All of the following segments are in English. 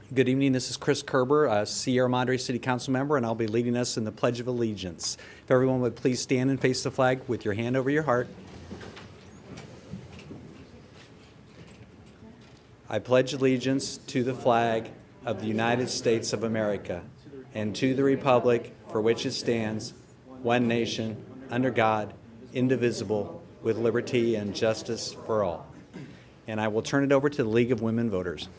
Good evening. This is Chris Kerber, a Sierra Madre City Council member, and I'll be leading us in the Pledge of Allegiance. If everyone would please stand and face the flag with your hand over your heart. I pledge allegiance to the flag of the United States of America and to the republic for which it stands, one nation, under God, indivisible, with liberty and justice for all. And I will turn it over to the League of Women Voters.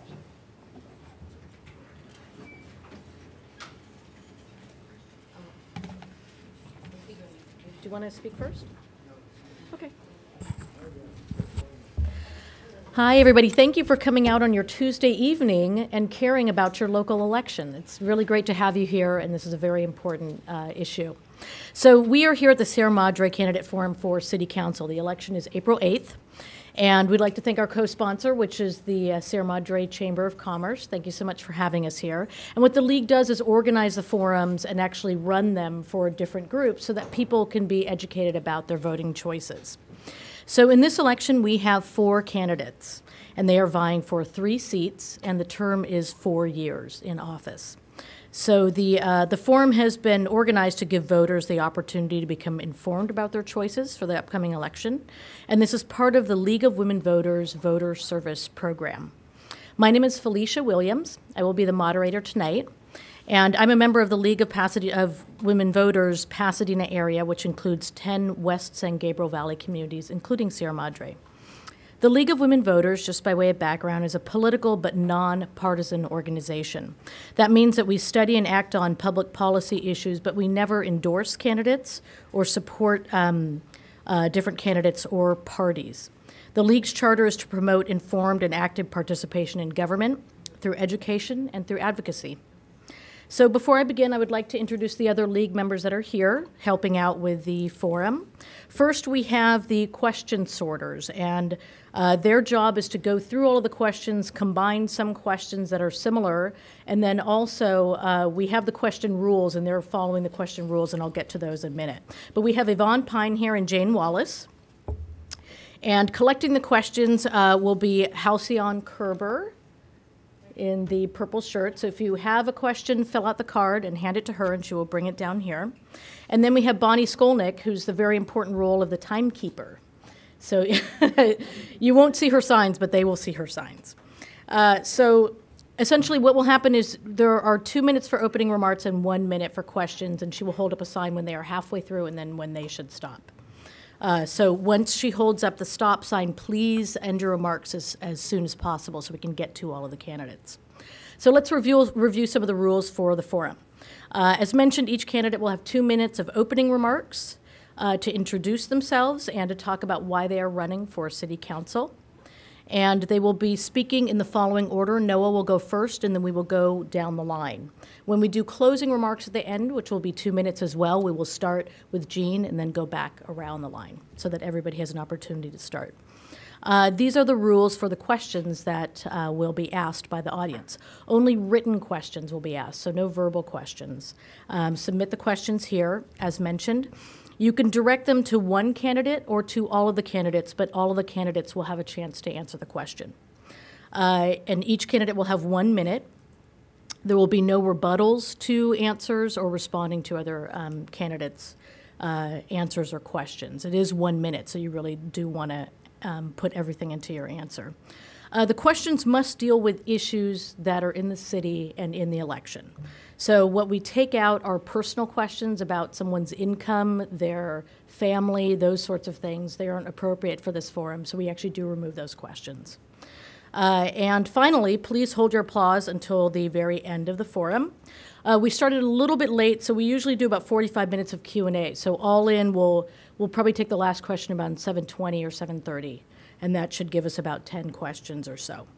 Do you want to speak first? Okay. Hi, everybody. Thank you for coming out on your Tuesday evening and caring about your local election. It's really great to have you here, and this is a very important issue. So we are here at the Sierra Madre Candidate Forum for City Council. The election is April 8th, and we'd like to thank our co-sponsor, which is the Sierra Madre Chamber of Commerce. Thank you so much for having us here. And what the League does is organize the forums and actually run them for different groups so that people can be educated about their voting choices. So in this election, we have 4 candidates, and they are vying for 3 seats, and the term is 4 years in office. So the forum has been organized to give voters the opportunity to become informed about their choices for the upcoming election, and this is part of the League of Women Voters Voter Service Program. My name is Felicia Williams. I will be the moderator tonight, and I'm a member of the League of Women Voters Pasadena area, which includes 10 West San Gabriel Valley communities, including Sierra Madre. The League of Women Voters, just by way of background, is a political but non-partisan organization. That means that we study and act on public policy issues, but we never endorse candidates or support different candidates or parties. The League's charter is to promote informed and active participation in government through education and through advocacy. So before I begin, I would like to introduce the other League members that are here helping out with the forum. First, we have the question sorters, and their job is to go through all of the questions, combine some questions that are similar, and then also we have the question rules, and they're following the question rules, and I'll get to those in a minute. But we have Yvonne Pine here and Jane Wallace. And collecting the questions will be Halcyon Kerber in the purple shirt. So if you have a question, fill out the card and hand it to her, and she will bring it down here. And then we have Bonnie Skolnick, who's the very important role of the timekeeper. So you won't see her signs, but they will see her signs. So essentially what will happen is there are 2 minutes for opening remarks and 1 minute for questions, and she will hold up a sign when they are halfway through and then when they should stop. So once she holds up the stop sign, please end your remarks as soon as possible so we can get to all of the candidates. So let's review some of the rules for the forum. As mentioned, each candidate will have 2 minutes of opening remarks to introduce themselves and to talk about why they are running for city council. And they will be speaking in the following order. Noah will go first, and then we will go down the line. When we do closing remarks at the end, which will be 2 minutes as well, we will start with Jean and then go back around the line so that everybody has an opportunity to start. These are the rules for the questions that will be asked by the audience. Only written questions will be asked, so no verbal questions. Submit the questions here, as mentioned. You can direct them to one candidate or to all of the candidates, but all of the candidates will have a chance to answer the question. And each candidate will have 1 minute. There will be no rebuttals to answers or responding to other candidates' answers or questions. It is 1 minute, so you really do want to put everything into your answer. The questions must deal with issues that are in the city and in the election. So what we take out are personal questions about someone's income, their family, those sorts of things. They aren't appropriate for this forum, so we actually do remove those questions. And finally, please hold your applause until the very end of the forum. We started a little bit late, so we usually do about 45 minutes of Q&A. So all in, we'll probably take the last question about 7:20 or 7:30, and that should give us about 10 questions or so.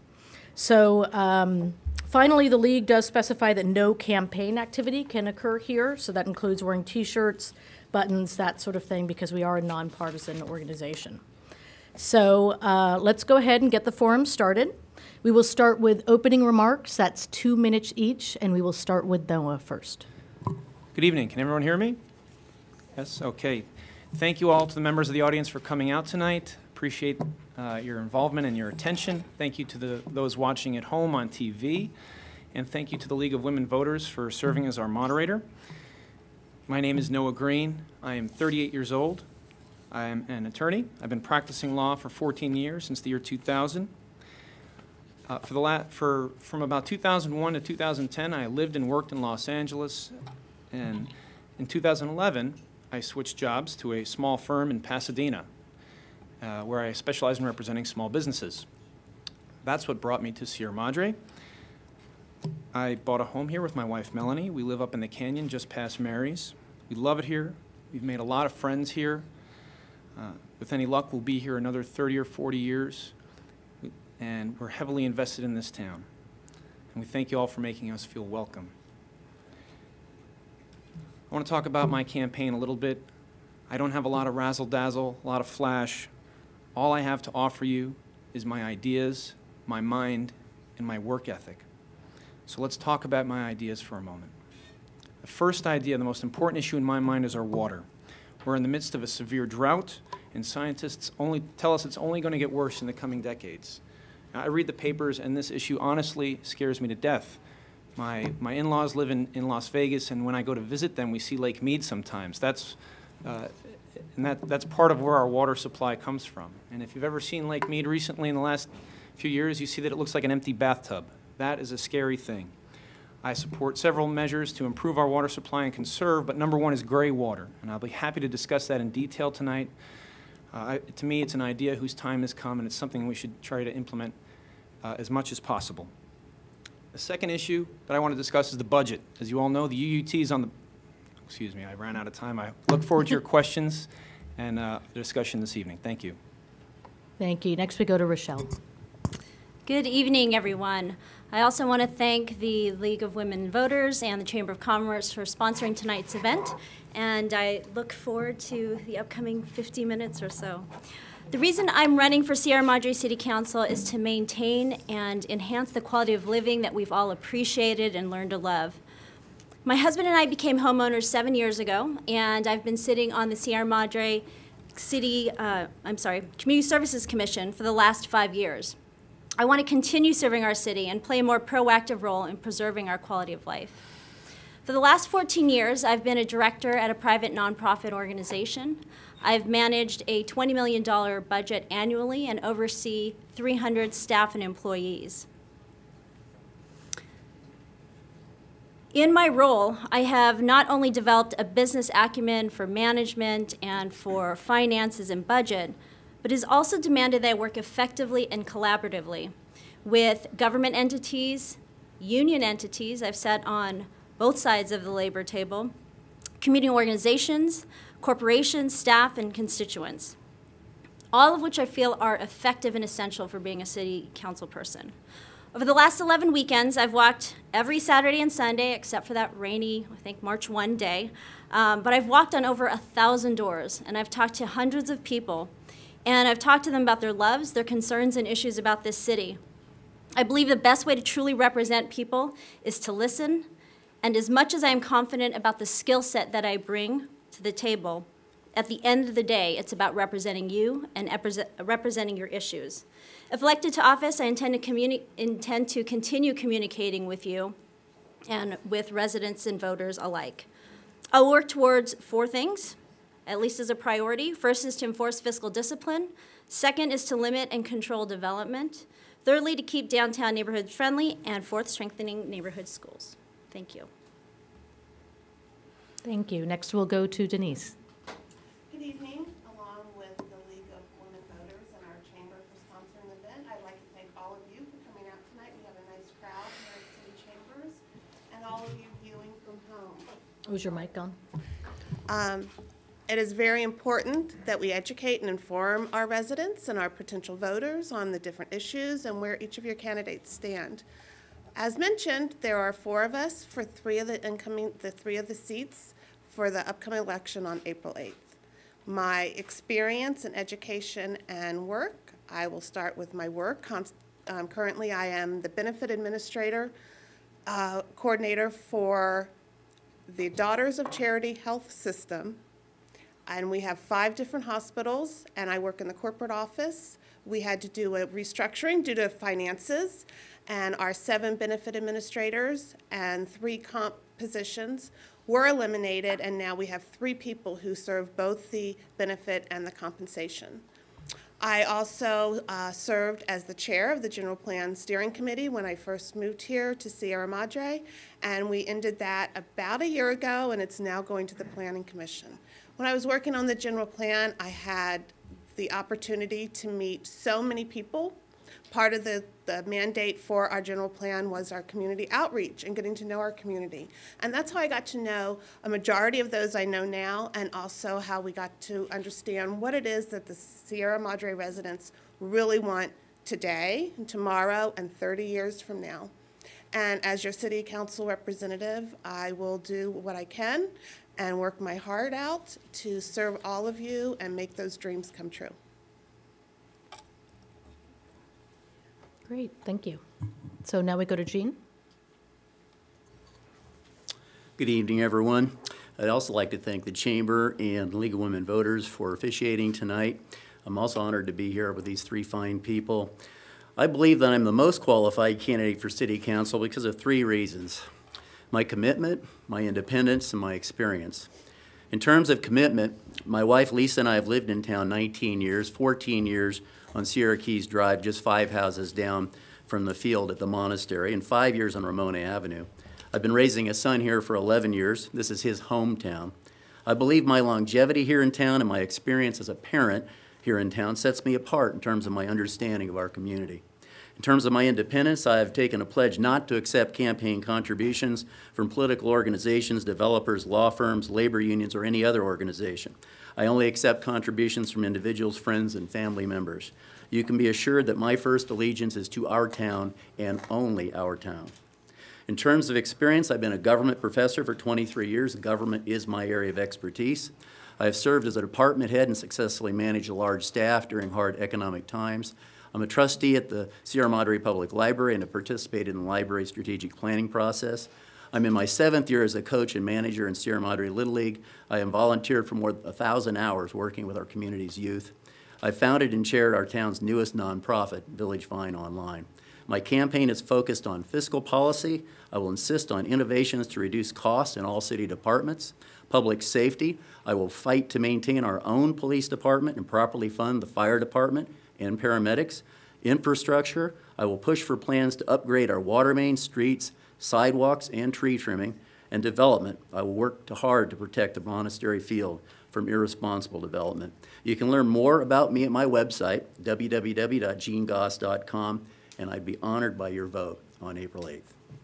So finally, the League does specify that no campaign activity can occur here, so that includes wearing T-shirts, buttons, that sort of thing, because we are a nonpartisan organization. So let's go ahead and get the forum started. We will start with opening remarks. That's 2 minutes each, and we will start with Noah first. Good evening. Can everyone hear me? Yes? Okay. Thank you all to the members of the audience for coming out tonight. Appreciate your involvement and your attention. Thank you to those watching at home on TV. and thank you to the League of Women Voters for serving as our moderator. My name is Noah Green. I am 38 years old. I am an attorney. I've been practicing law for 14 years, since the year 2000. From about 2001 to 2010, I lived and worked in Los Angeles, and in 2011, I switched jobs to a small firm in Pasadena, where I specialize in representing small businesses. That's what brought me to Sierra Madre. I bought a home here with my wife, Melanie. We live up in the canyon just past Mary's. We love it here. We've made a lot of friends here. With any luck, we'll be here another 30 or 40 years, and we're heavily invested in this town. And we thank you all for making us feel welcome. I want to talk about my campaign a little bit. I don't have a lot of razzle-dazzle, a lot of flash. All I have to offer you is my ideas, my mind, and my work ethic. So let's talk about my ideas for a moment. The first idea, the most important issue in my mind, is our water. We're in the midst of a severe drought, and scientists tell us it's only going to get worse in the coming decades. Now, I read the papers, and this issue honestly scares me to death. My in-laws live in Las Vegas, and when I go to visit them, we see Lake Mead sometimes. That's part of where our water supply comes from. And if you've ever seen Lake Mead recently in the last few years, you see that it looks like an empty bathtub. That is a scary thing. I support several measures to improve our water supply and conserve, but number one is gray water, and I'll be happy to discuss that in detail tonight. To me, it's an idea whose time has come, and it's something we should try to implement as much as possible. The second issue that I want to discuss is the budget. As you all know, the UUT is on the... Excuse me, I ran out of time. I look forward to your questions and the discussion this evening. Thank you. Thank you. Next we go to Rochelle. Good evening, everyone. I also want to thank the League of Women Voters and the Chamber of Commerce for sponsoring tonight's event, and I look forward to the upcoming 50 minutes or so. The reason I'm running for Sierra Madre City Council is to maintain and enhance the quality of living that we've all appreciated and learned to love. My husband and I became homeowners 7 years ago, and I've been sitting on the Sierra Madre Community Services Commission for the last 5 years. I want to continue serving our city and play a more proactive role in preserving our quality of life. For the last 14 years, I've been a director at a private nonprofit organization. I've managed a $20 million budget annually and oversee 300 staff and employees. In my role, I have not only developed a business acumen for management and for finances and budget, but has also demanded that I work effectively and collaboratively with government entities, union entities, I've sat on both sides of the labor table, community organizations, corporations, staff, and constituents, all of which I feel are effective and essential for being a city council person. Over the last 11 weekends, I've walked every Saturday and Sunday, except for that rainy, I think, March 1 day, but I've walked on over 1,000 doors, and I've talked to hundreds of people, and I've talked to them about their loves, their concerns, and issues about this city. I believe the best way to truly represent people is to listen, and as much as I am confident about the skill set that I bring to the table, at the end of the day, it's about representing you and representing your issues. If elected to office, I intend to continue communicating with you and with residents and voters alike. I'll work towards 4 things, at least as a priority. First is to enforce fiscal discipline. Second is to limit and control development. Thirdly, to keep downtown neighborhoods friendly. And fourth, strengthening neighborhood schools. Thank you. Thank you. Next we'll go to Denise. Good evening. Along with the League of Women Voters and our chamber for sponsoring the event, I'd like to thank all of you for coming out tonight. We have a nice crowd here at City Chambers, and all of you viewing from home. Was your mic on? It is very important that we educate and inform our residents and our potential voters on the different issues and where each of your candidates stand. As mentioned, there are 4 of us for 3 of the seats for the upcoming election on April 8th. My experience in education and work, I will start with my work. Currently, I am the benefit administrator coordinator for the Daughters of Charity Health System. And we have 5 different hospitals, and I work in the corporate office we had to do a restructuring due to finances, and our 7 benefit administrators and 3 comp positions were eliminated, and now we have 3 people who serve both the benefit and the compensation. I also served as the chair of the General Plan Steering Committee when I first moved here to Sierra Madre, and we ended that about a year ago, and it's now going to the Planning Commission. When I was working on the General Plan, I had the opportunity to meet so many people. Part of the mandate for our general plan was our community outreach and getting to know our community. And that's how I got to know a majority of those I know now, and also how we got to understand what it is that the Sierra Madre residents really want today, and tomorrow, and 30 years from now. And as your city council representative, I will do what I can and work my heart out to serve all of you and make those dreams come true. Great, thank you. So now we go to Jean. Good evening, everyone. I'd also like to thank the Chamber and League of Women Voters for officiating tonight. I'm also honored to be here with these 3 fine people. I believe that I'm the most qualified candidate for City Council because of 3 reasons: my commitment, my independence, and my experience. In terms of commitment, my wife Lisa and I have lived in town 19 years, 14 years on Sierra Keys Drive, just 5 houses down from the field at the monastery, and 5 years on Ramona Avenue. I've been raising a son here for 11 years. This is his hometown. I believe my longevity here in town and my experience as a parent here in town sets me apart in terms of my understanding of our community. In terms of my independence, I have taken a pledge not to accept campaign contributions from political organizations, developers, law firms, labor unions, or any other organization. I only accept contributions from individuals, friends, and family members. You can be assured that my first allegiance is to our town and only our town. In terms of experience, I've been a government professor for 23 years. Government is my area of expertise. I have served as a department head and successfully managed a large staff during hard economic times. I'm a trustee at the Sierra Madre Public Library and have participated in the library strategic planning process. I'm in my 7th year as a coach and manager in Sierra Madre Little League. I have volunteered for more than 1,000 hours working with our community's youth. I founded and chaired our town's newest nonprofit, Village Vine Online. My campaign is focused on fiscal policy. I will insist on innovations to reduce costs in all city departments. Public safety, I will fight to maintain our own police department and properly fund the fire department and paramedics. Infrastructure, I will push for plans to upgrade our water main, streets, sidewalks, and tree trimming. And development, I will work hard to protect the monastery field from irresponsible development. You can learn more about me at my website, www.jeangoss.com, and I'd be honored by your vote on April 8th.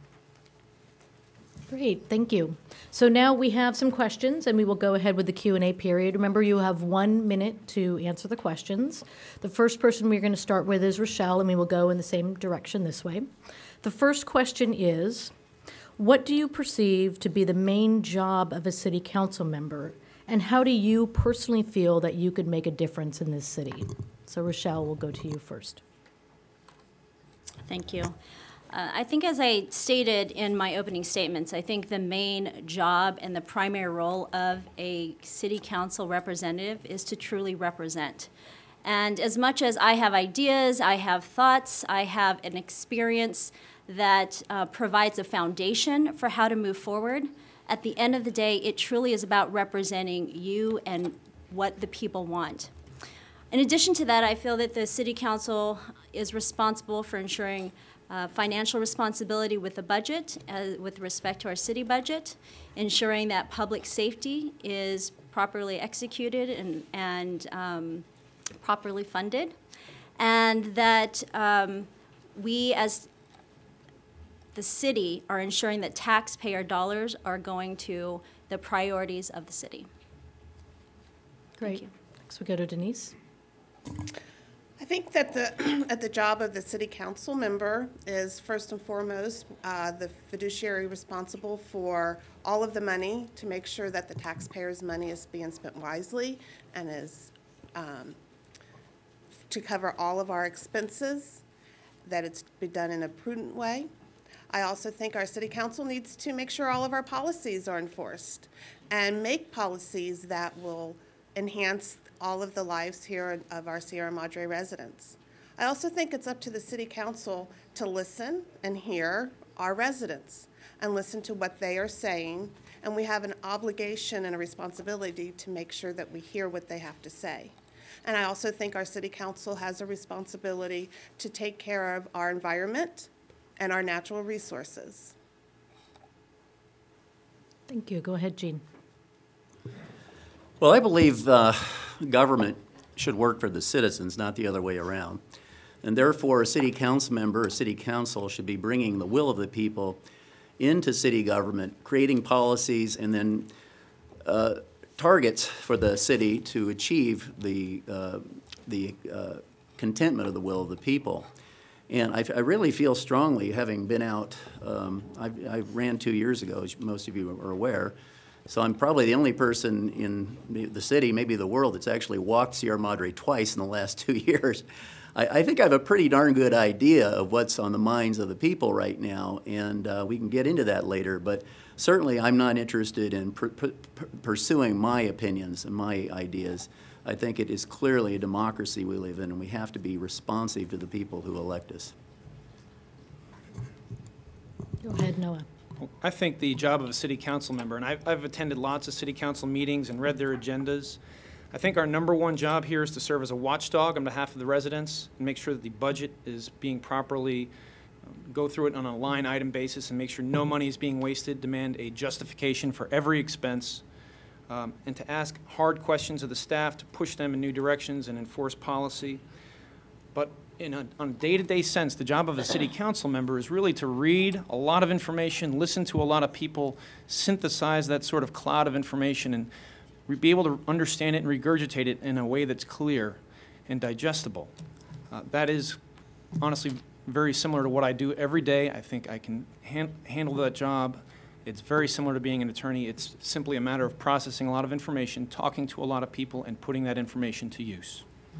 Great, thank you. So now we have some questions, and we will go ahead with the Q&A period. Remember, you have 1 minute to answer the questions. The first person we're going to start with is Rochelle, and we will go in the same direction this way. The first question is, what do you perceive to be the main job of a city council member, and how do you personally feel that you could make a difference in this city? So Rochelle, we'll go to you first. Thank you. I think, as I stated in my opening statements, I think the main job and the primary role of a city council representative is to truly represent. And as much as I have ideas, I have thoughts, I have an experience that provides a foundation for how to move forward, at the end of the day, it truly is about representing you and what the people want. In addition to that, I feel that the City Council is responsible for ensuring financial responsibility with the budget, with respect to our city budget, ensuring that public safety is properly executed and properly funded, and that we as the city are ensuring that taxpayer dollars are going to the priorities of the city. Great. Next we go to Denise. I think that the job of the city council member is first and foremost the fiduciary responsible for all of the money to make sure that the taxpayers' money is being spent wisely and is to cover all of our expenses, that it's be done in a prudent way. I also think our city council needs to make sure all of our policies are enforced and make policies that will enhance all of the lives here of our Sierra Madre residents. I also think it's up to the city council to listen and hear our residents and listen to what they are saying. And we have an obligation and a responsibility to make sure that we hear what they have to say. And I also think our city council has a responsibility to take care of our environment and our natural resources. Thank you. Go ahead, Jean. Well, I believe government should work for the citizens, not the other way around. And therefore, a city council member or city council should be bringing the will of the people into city government, creating policies and then targets for the city to achieve the contentment of the will of the people. And I really feel strongly, having been out, I ran 2 years ago, as most of you are aware, so I'm probably the only person in the city, maybe the world, that's actually walked Sierra Madre twice in the last 2 years. I think I have a pretty darn good idea of what's on the minds of the people right now, and we can get into that later, but certainly I'm not interested in pursuing my opinions and my ideas. I think it is clearly a democracy we live in, and we have to be responsive to the people who elect us. Go ahead, Noah. I think the job of a city council member, and I've attended lots of city council meetings and read their agendas. I think our #1 job here is to serve as a watchdog on behalf of the residents and make sure that the budget is being properly, go through it on a line item basis and make sure no money is being wasted, demand a justification for every expense, and to ask hard questions of the staff to push them in new directions and enforce policy. But on a day-to-day sense, the job of a city council member is really to read a lot of information, listen to a lot of people, synthesize that sort of cloud of information, and be able to understand it and regurgitate it in a way that's clear and digestible. That is honestly very similar to what I do every day. I think I can handle that job. It's very similar to being an attorney. It's simply a matter of processing a lot of information, talking to a lot of people, and putting that information to use.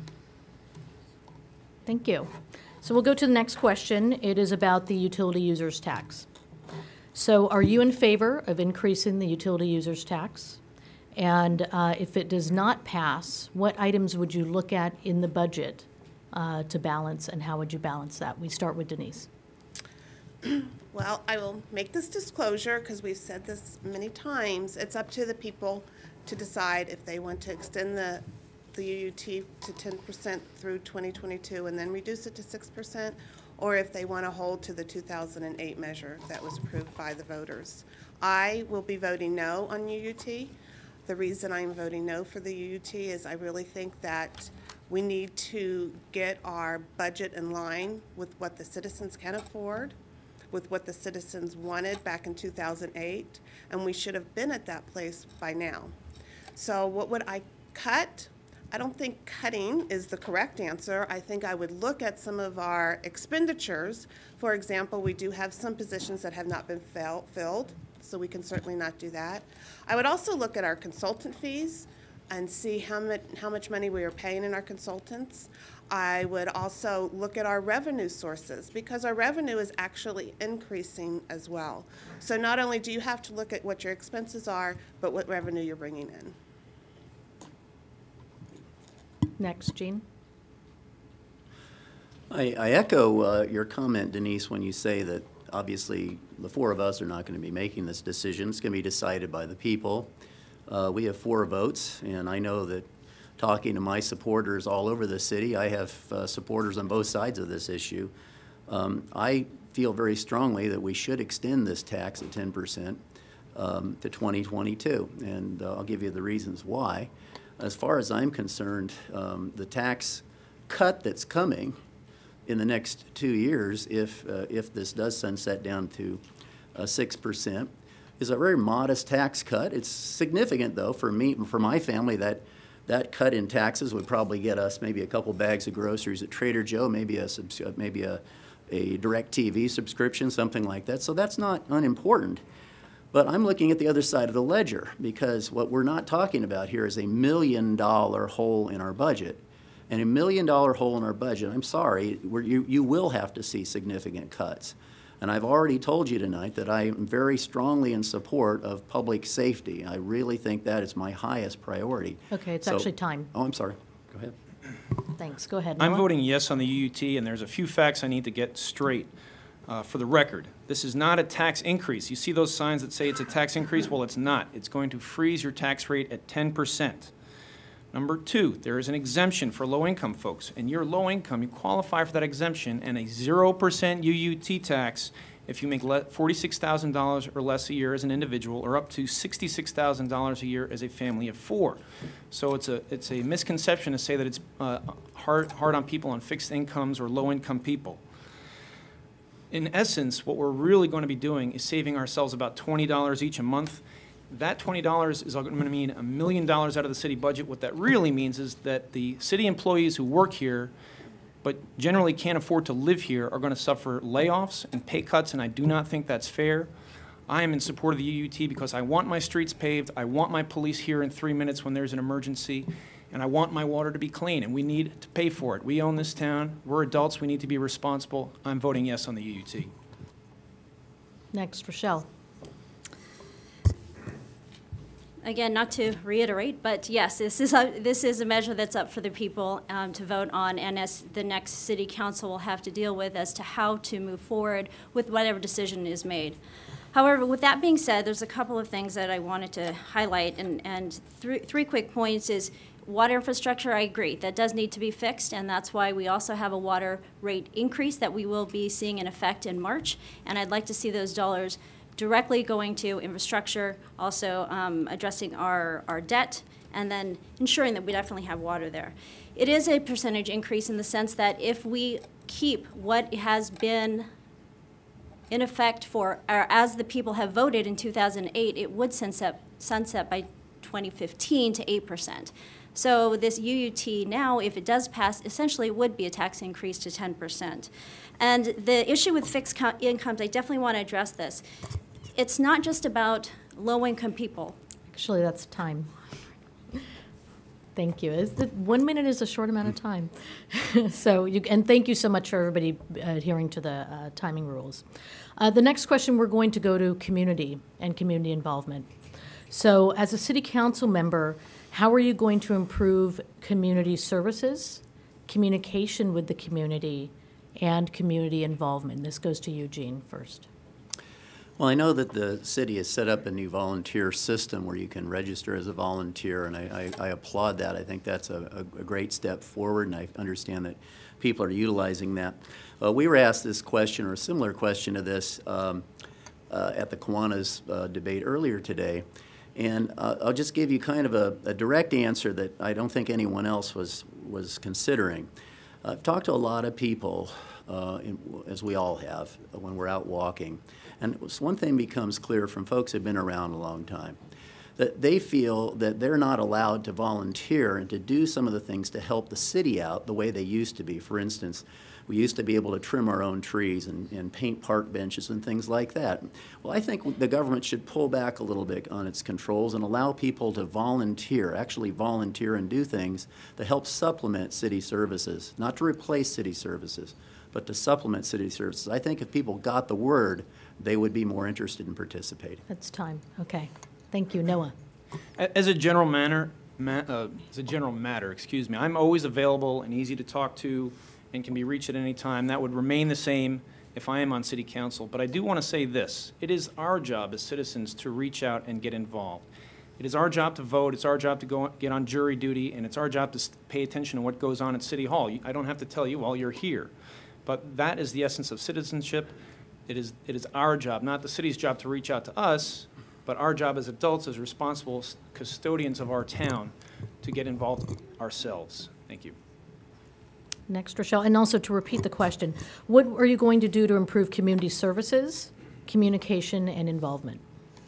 Thank you. So we'll go to the next question. It is about the utility users tax. So are you in favor of increasing the utility users tax? And if it does not pass, what items would you look at in the budget to balance, and how would you balance that? We start with Denise. Well, I will make this disclosure because we've said this many times. It's up to the people to decide if they want to extend the UUT to 10% through 2022 and then reduce it to 6%, or if they want to hold to the 2008 measure that was approved by the voters. I will be voting no on UUT. The reason I'm voting no for the UUT is I really think that we need to get our budget in line with what the citizens can afford, with what the citizens wanted back in 2008, and we should have been at that place by now. So what would I cut? I don't think cutting is the correct answer. I think I would look at some of our expenditures. For example, we do have some positions that have not been filled, so we can certainly not do that. I would also look at our consultant fees and see how much money we are paying in our consultants. I would also look at our revenue sources, because our revenue is actually increasing as well. So not only do you have to look at what your expenses are, but what revenue you're bringing in. Next, Jean. I echo your comment, Denise, when you say that obviously the four of us are not going to be making this decision. It's going to be decided by the people. We have 4 votes, and I know that talking to my supporters all over the city, I have supporters on both sides of this issue. I feel very strongly that we should extend this tax at 10% to 2022, and I'll give you the reasons why. As far as I'm concerned, the tax cut that's coming in the next 2 years, if this does sunset down to 6%, is a very modest tax cut. It's significant, though, for me, for my family. That cut in taxes would probably get us maybe a couple bags of groceries at Trader Joe, maybe a DirecTV subscription, something like that. So that's not unimportant. But I'm looking at the other side of the ledger, because what we're not talking about here is $1 million hole in our budget. And $1 million hole in our budget, I'm sorry, you will have to see significant cuts. And I've already told you tonight that I am very strongly in support of public safety. I really think that is my highest priority. Okay, it's actually time. Oh, I'm sorry. Go ahead. Thanks. Go ahead, I'm Noah. voting yes on the UUT, and there's a few facts I need to get straight. For the record, this is not a tax increase. You see those signs that say it's a tax increase? Well, it's not. It's going to freeze your tax rate at 10%. Number two, there is an exemption for low-income folks, and you're low income, you qualify for that exemption, and a 0% UUT tax if you make $46,000 or less a year as an individual, or up to $66,000 a year as a family of four. So it's a misconception to say that it's hard on people on fixed incomes or low-income people. In essence, what we're really going to be doing is saving ourselves about $20 each a month. That $20 is going to mean $1 million out of the city budget. What that really means is that the city employees who work here but generally can't afford to live here are going to suffer layoffs and pay cuts, and I do not think that's fair. I am in support of the UUT because I want my streets paved, I want my police here in 3 minutes when there's an emergency, and I want my water to be clean, and we need to pay for it. We own this town. We're adults. We need to be responsible. I'm voting yes on the UUT. Next, Rochelle. Again, not to reiterate, but yes, this is a measure that's up for the people to vote on, and as the next city council will have to deal with as to how to move forward with whatever decision is made. However, with that being said, there's a couple of things that I wanted to highlight, and three quick points is water infrastructure. I agree, that does need to be fixed, and that's why we also have a water rate increase that we will be seeing in effect in March, and I'd like to see those dollars directly going to infrastructure, also addressing our debt, and then ensuring that we definitely have water there. It is a percentage increase in the sense that if we keep what has been in effect for, or as the people have voted in 2008, it would sunset by 2015 to 8%. So this UUT now, if it does pass, essentially would be a tax increase to 10%. And the issue with fixed incomes, I definitely want to address this. It's not just about low-income people. Actually, that's time. Thank you. 1 minute is a short amount of time. And thank you so much for everybody adhering to the timing rules. The next question, we're going to go to community and community involvement. So as a city council member, how are you going to improve community services, communication with the community, and community involvement? This goes to Eugene first. Well, I know that the city has set up a new volunteer system where you can register as a volunteer, and I applaud that. I think that's a great step forward, and I understand that people are utilizing that. We were asked this question, or a similar question to this, at the Kiwanis debate earlier today. And I'll just give you kind of a direct answer that I don't think anyone else was considering. I've talked to a lot of people, as we all have, when we're out walking. And one thing becomes clear from folks who have been around a long time, that they feel that they're not allowed to volunteer and to do some of the things to help the city out the way they used to be. For instance, we used to be able to trim our own trees and paint park benches and things like that. Well, I think the government should pull back a little bit on its controls and allow people to volunteer, actually volunteer and do things to help supplement city services, not to replace city services, but to supplement city services. I think if people got the word, they would be more interested in participating. That's time. Okay. Thank you. Noah. As a general matter, excuse me, I'm always available and easy to talk to and can be reached at any time. That would remain the same if I am on city council. But I do want to say this. It is our job as citizens to reach out and get involved. It is our job to vote. It's our job to get on jury duty, and it's our job to pay attention to what goes on at City Hall. I don't have to tell you while you're here. But that is the essence of citizenship. It is our job, not the city's job, to reach out to us, but our job as adults, as responsible custodians of our town, to get involved ourselves. Thank you. Next, Rochelle. And also to repeat the question, what are you going to do to improve community services, communication, and involvement?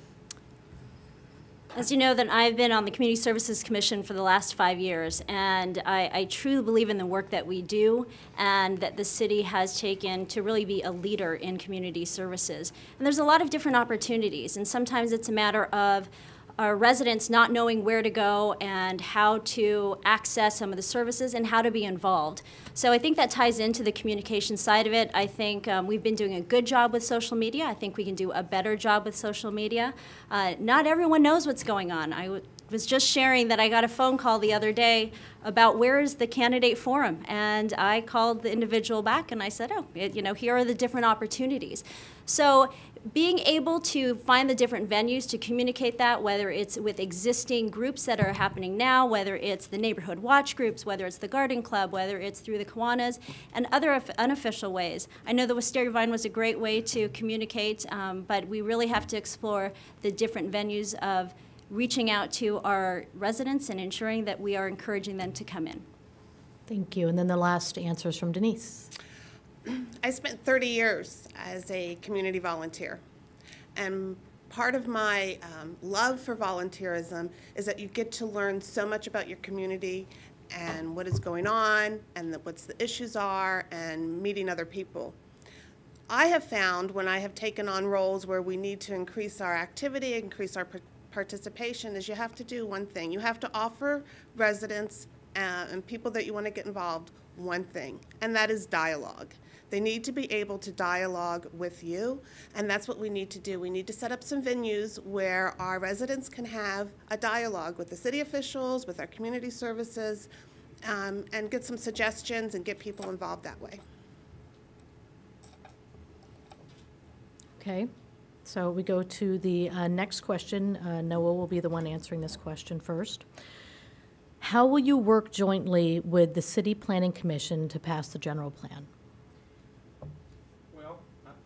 As you know, that I've been on the Community Services Commission for the last 5 years, and I truly believe in the work that we do and that the city has taken to really be a leader in community services. And there's a lot of different opportunities, and sometimes it's a matter of our residents not knowing where to go and how to access some of the services and how to be involved. So I think that ties into the communication side of it. I think we've been doing a good job with social media. I think we can do a better job with social media. Not everyone knows what's going on. was just sharing that I got a phone call the other day about where is the candidate forum, and I called the individual back and I said, oh, here are the different opportunities. So being able to find the different venues to communicate that, whether it's with existing groups that are happening now, whether it's the neighborhood watch groups, whether it's the garden club, whether it's through the Kiwanis, and other unofficial ways. I know the Wisteria Vine was a great way to communicate, but we really have to explore the different venues of reaching out to our residents and ensuring that we are encouraging them to come in. Thank you. And then the last answer is from Denise. I spent 30 years as a community volunteer, and part of my love for volunteerism is that you get to learn so much about your community and what is going on and what the issues are and meeting other people. I have found when I have taken on roles where we need to increase our activity, increase our participation, is you have to do one thing. You have to offer residents and people that you want to get involved one thing, and that is dialogue. They need to be able to dialogue with you, and that's what we need to do. We need to set up some venues where our residents can have a dialogue with the city officials, with our community services, and get some suggestions and get people involved that way. Okay. So we go to the next question. Noah will be the one answering this question first. How will you work jointly with the City Planning Commission to pass the general plan? Well,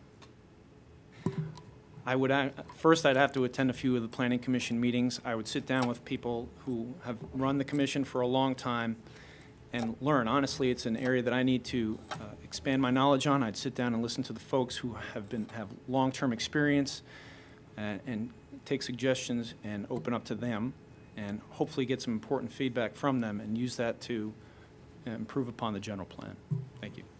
I would first I'd have to attend a few of the Planning Commission meetings. I would sit down with people who have run the commission for a long time and learn. Honestly, it's an area that I need to expand my knowledge on. I'd sit down and listen to the folks who have long-term experience and take suggestions and open up to them and hopefully get some important feedback from them and use that to improve upon the general plan. Thank you.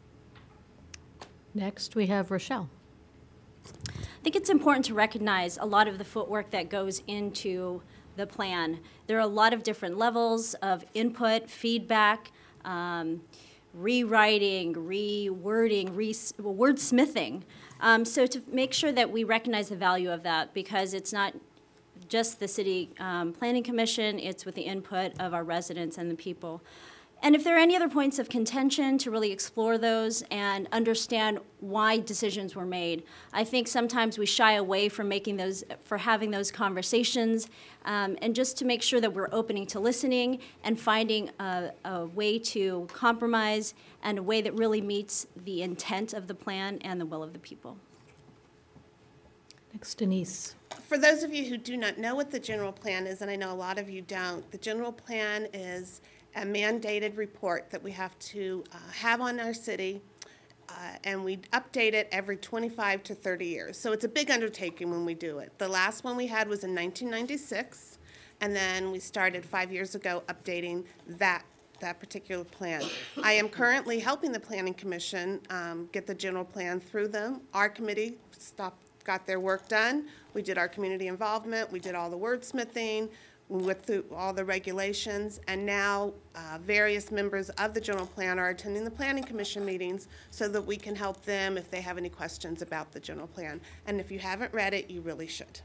Next, we have Rochelle. I think it's important to recognize a lot of the footwork that goes into the plan. There are a lot of different levels of input, feedback, rewriting, rewording, wordsmithing. So to make sure that we recognize the value of that, because it's not just the City Planning Commission, it's with the input of our residents and the people. And if there are any other points of contention, to really explore those and understand why decisions were made. I think sometimes we shy away from having those conversations, and just to make sure that we're opening to listening and finding a way to compromise and a way that really meets the intent of the plan and the will of the people. Next, Denise. For those of you who do not know what the general plan is, and I know a lot of you don't, the general plan is a mandated report that we have to have on our city, and we update it every 25 to 30 years. So it's a big undertaking when we do it. The last one we had was in 1996, and then we started 5 years ago updating that particular plan. I am currently helping the Planning Commission get the general plan through them. Our committee got their work done. We did our community involvement. We did all the wordsmithing. We went through all the regulations, and now various members of the general plan are attending the Planning Commission meetings so that we can help them if they have any questions about the general plan. And if you haven't read it, you really should.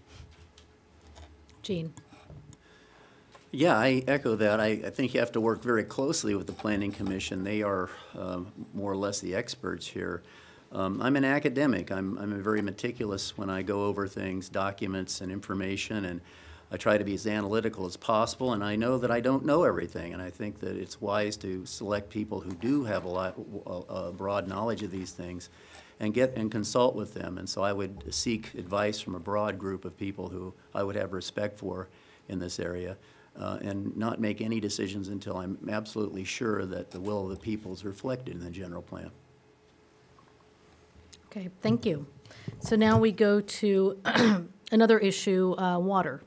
Jean. Yeah, I echo that. I think you have to work very closely with the Planning Commission. They are more or less the experts here. I'm an academic. I'm very meticulous when I go over things, documents and information, and I try to be as analytical as possible, and I know that I don't know everything, and I think that it's wise to select people who do have a broad knowledge of these things and consult with them. And so I would seek advice from a broad group of people who I would have respect for in this area, and not make any decisions until I'm absolutely sure that the will of the people is reflected in the general plan. Okay, thank you. So now we go to another issue, water.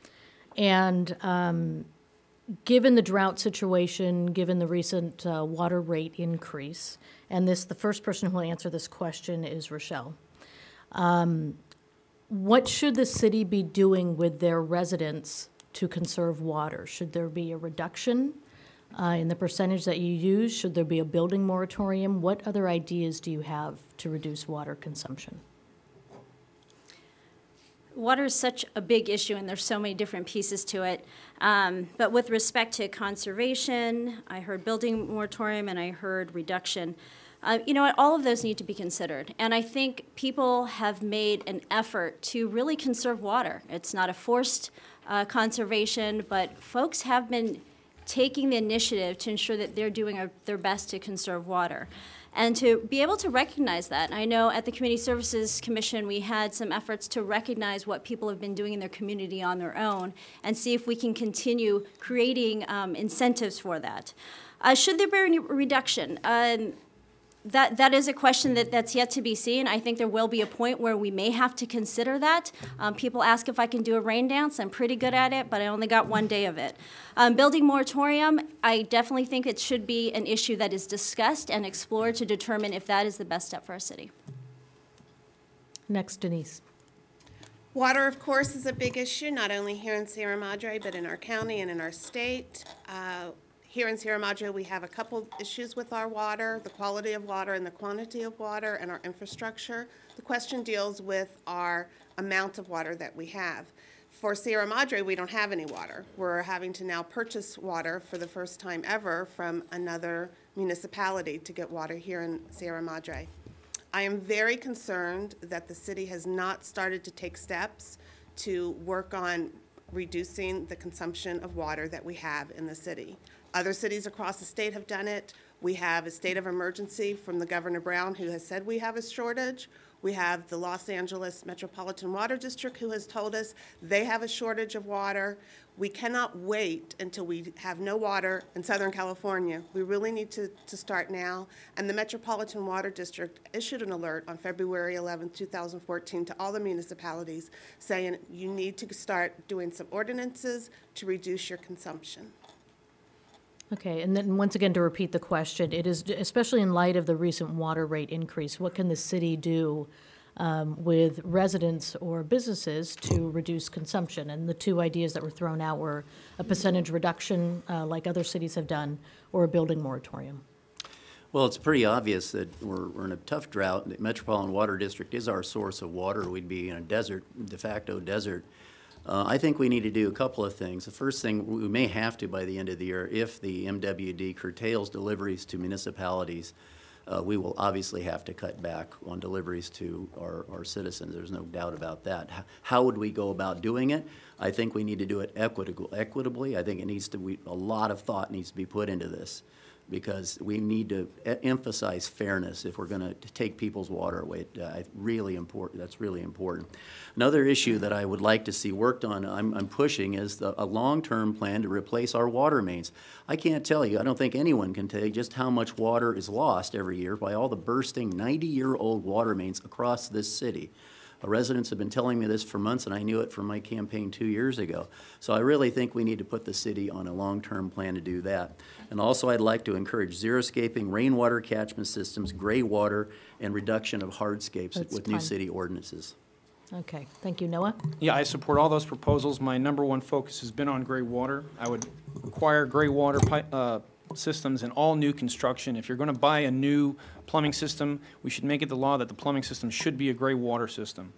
And given the drought situation, given the recent water rate increase, and the first person who will answer this question is Rochelle. What should the city be doing with their residents to conserve water? Should there be a reduction in the percentage that you use? Should there be a building moratorium? What other ideas do you have to reduce water consumption? Water is such a big issue, and there's so many different pieces to it. But with respect to conservation, I heard building moratorium, and I heard reduction. You know what? All of those need to be considered. And I think people have made an effort to really conserve water. It's not a forced conservation, but folks have been taking the initiative to ensure that they're doing their best to conserve water. And to be able to recognize that, I know at the Community Services Commission we had some efforts to recognize what people have been doing in their community on their own and see if we can continue creating incentives for that. Should there be any reduction? That is a question that's yet to be seen. I think there will be a point where we may have to consider that. People ask if I can do a rain dance. I'm pretty good at it, but I only got 1 day of it. Building moratorium, I definitely think it should be an issue that is discussed and explored to determine if that is the best step for our city. Next, Denise. Water, of course, is a big issue, not only here in Sierra Madre, but in our county and in our state. Here in Sierra Madre, we have a couple issues with our water, the quality of water and the quantity of water and our infrastructure. The question deals with our amount of water that we have. For Sierra Madre, we don't have any water. We're having to now purchase water for the first time ever from another municipality to get water here in Sierra Madre. I am very concerned that the city has not started to take steps to work on reducing the consumption of water that we have in the city. Other cities across the state have done it. We have a state of emergency from the Governor Brown, who has said we have a shortage. We have the Los Angeles Metropolitan Water District, who has told us they have a shortage of water. We cannot wait until we have no water in Southern California. We really need to start now. And the Metropolitan Water District issued an alert on February 11, 2014 to all the municipalities saying you need to start doing some ordinances to reduce your consumption. Okay, and then once again, to repeat the question, it is, especially in light of the recent water rate increase, what can the city do with residents or businesses to reduce consumption? And the two ideas that were thrown out were a percentage reduction, like other cities have done, or a building moratorium. Well, it's pretty obvious that we're in a tough drought. The Metropolitan Water District is our source of water. We'd be in a desert, de facto desert. I think we need to do a couple of things. The first thing, we may have to by the end of the year, if the MWD curtails deliveries to municipalities, we will obviously have to cut back on deliveries to our citizens. There's no doubt about that. How would we go about doing it? I think we need to do it equitably. I think it needs to, a lot of thought needs to be put into this, because we need to emphasize fairness if we're going to take people's water away. Really important. That's really important. Another issue that I would like to see worked on, I'm pushing, is a long-term plan to replace our water mains. I can't tell you, I don't think anyone can tell you just how much water is lost every year by all the bursting 90-year-old water mains across this city. Residents have been telling me this for months, and I knew it from my campaign 2 years ago. So I really think we need to put the city on a long-term plan to do that. And also, I'd like to encourage xeriscaping, rainwater catchment systems, gray water, and reduction of hardscapes with new city ordinances. Okay, thank you. Noah? Yeah, I support all those proposals. My number one focus has been on gray water. I would require gray water systems in all new construction. If you're going to buy a new plumbing system, we should make it the law that the plumbing system should be a gray water system.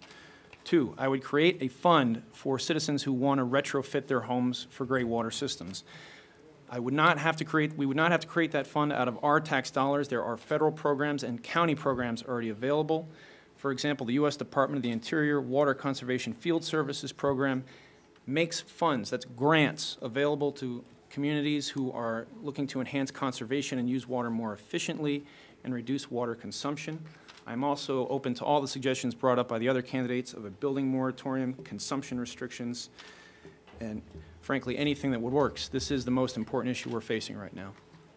2, I would create a fund for citizens who want to retrofit their homes for gray water systems. We would not have to create that fund out of our tax dollars. There are federal programs and county programs already available. For example, the U.S. Department of the Interior Water Conservation Field Services Program makes funds, that's grants, available to communities who are looking to enhance conservation and use water more efficiently and reduce water consumption. I'm also open to all the suggestions brought up by the other candidates of a building moratorium, consumption restrictions, and frankly, anything that would work. This is the most important issue we're facing right now.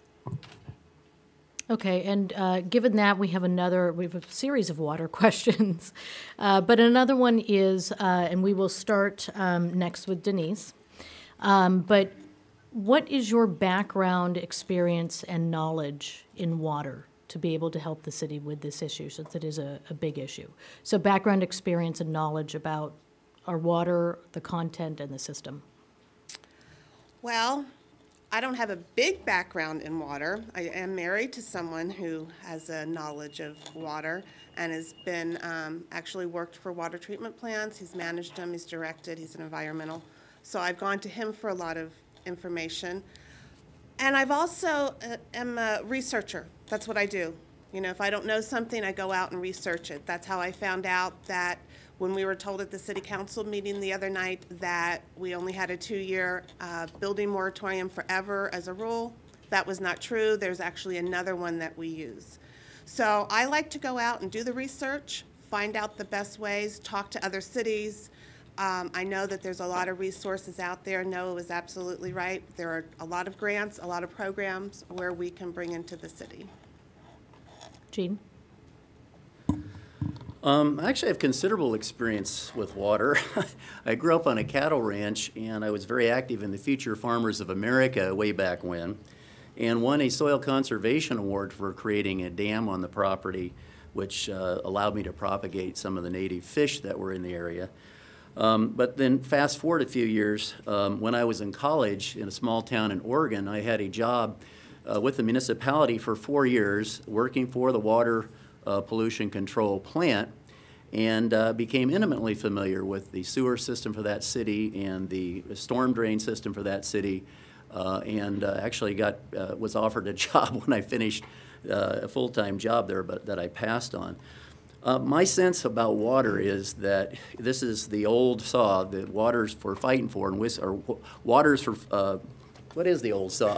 Okay, and given that, we have a series of water questions. But another one is, and we will start next with Denise, but what is your background, experience, and knowledge in water to be able to help the city with this issue, since it is a big issue? So background, experience, and knowledge about our water, the content, and the system. Well, I don't have a big background in water. I am married to someone who has a knowledge of water and has been actually worked for water treatment plants. He's managed them, he's directed, he's an environmental. So I've gone to him for a lot of information. And I've also am a researcher. That's what I do. You know, if I don't know something, I go out and research it. That's how I found out that when we were told at the city council meeting the other night that we only had a 2-year building moratorium forever as a rule. That was not true. There's actually another one that we use. So I like to go out and do the research, find out the best ways, talk to other cities. I know that there's a lot of resources out there. Noah was absolutely right. There are a lot of grants, a lot of programs where we can bring into the city. Jean? I actually have considerable experience with water. I grew up on a cattle ranch, and I was very active in the Future Farmers of America way back when, and won a soil conservation award for creating a dam on the property, which allowed me to propagate some of the native fish that were in the area. But then fast forward a few years, when I was in college in a small town in Oregon, I had a job with the municipality for 4 years working for the water pollution control plant, and became intimately familiar with the sewer system for that city and the storm drain system for that city, and actually was offered a job when I finished a full-time job there, but that I passed on. My sense about water is that this is the old saw, that water's for fighting for, and water's for, what is the old saw?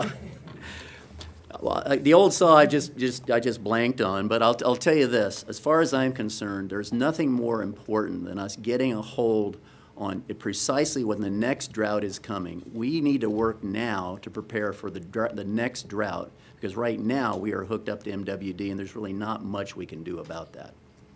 Well, the old saw I just blanked on, but I'll tell you this. As far as I'm concerned, there's nothing more important than us getting a hold on precisely when the next drought is coming. We need to work now to prepare for the next drought, because right now we are hooked up to MWD, and there's really not much we can do about that.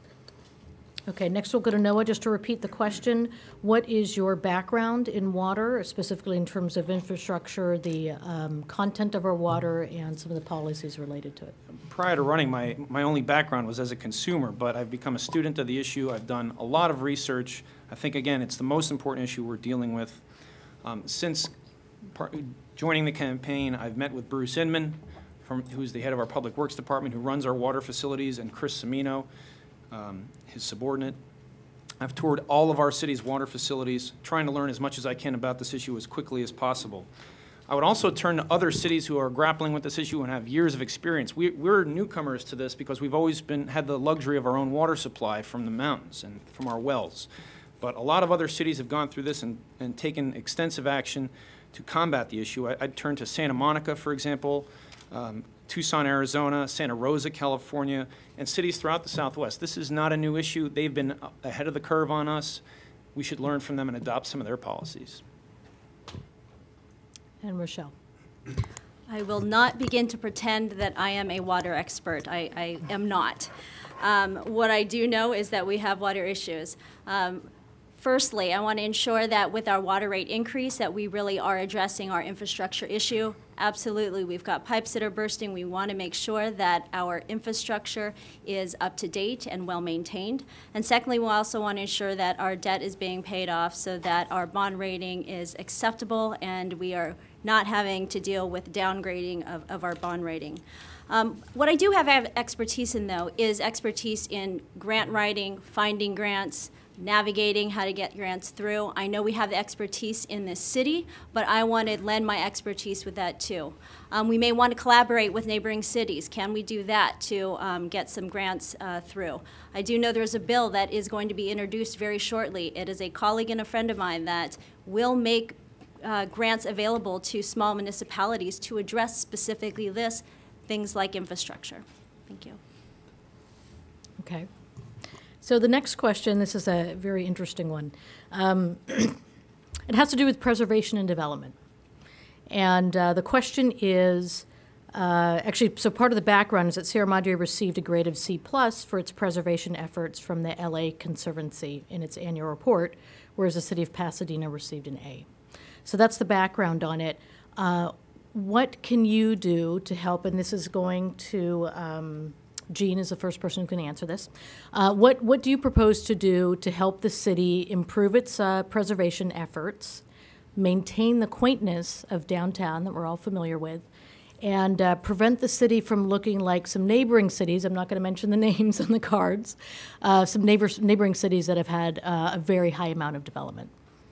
Okay, next we'll go to Noah. Just to repeat the question, what is your background in water, specifically in terms of infrastructure, the content of our water, and some of the policies related to it? Prior to running, my only background was as a consumer, but I've become a student of the issue. I've done a lot of research. I think, again, it's the most important issue we're dealing with. Since joining the campaign, I've met with Bruce Inman, who's the head of our Public Works Department, who runs our water facilities, and Chris Cimino, his subordinate. I've toured all of our city's water facilities, trying to learn as much as I can about this issue as quickly as possible. I would also turn to other cities who are grappling with this issue and have years of experience. We're newcomers to this because we've always had the luxury of our own water supply from the mountains and from our wells. But a lot of other cities have gone through this and taken extensive action to combat the issue. I'd turn to Santa Monica, for example, Tucson, Arizona, Santa Rosa, California, and cities throughout the Southwest. This is not a new issue. They've been ahead of the curve on us. We should learn from them and adopt some of their policies. And Rochelle. I will not begin to pretend that I am a water expert. I am not. What I do know is that we have water issues. Firstly, I want to ensure that with our water rate increase that we really are addressing our infrastructure issue. Absolutely, we've got pipes that are bursting. We want to make sure that our infrastructure is up to date and well maintained. And secondly, we also want to ensure that our debt is being paid off so that our bond rating is acceptable and we are not having to deal with downgrading of our bond rating. What I do have expertise in, though, is expertise in grant writing, finding grants, navigating how to get grants through. I know we have the expertise in this city, but I want to lend my expertise with that too. We may want to collaborate with neighboring cities. Can we do that to get some grants through? I do know there's a bill that is going to be introduced very shortly. It is a colleague and a friend of mine that will make grants available to small municipalities to address specifically things like infrastructure. Thank you. Okay. So the next question, this is a very interesting one. It has to do with preservation and development. And the question is, actually, so part of the background is that Sierra Madre received a grade of C+ for its preservation efforts from the LA Conservancy in its annual report, whereas the city of Pasadena received an A. So that's the background on it. What can you do to help, and this is going to, Jean is the first person who can answer this. What do you propose to do to help the city improve its preservation efforts maintain the quaintness of downtown that we're all familiar with, and prevent the city from looking like some neighboring cities. I'm not going to mention the names on the cards. Some neighboring cities that have had a very high amount of development.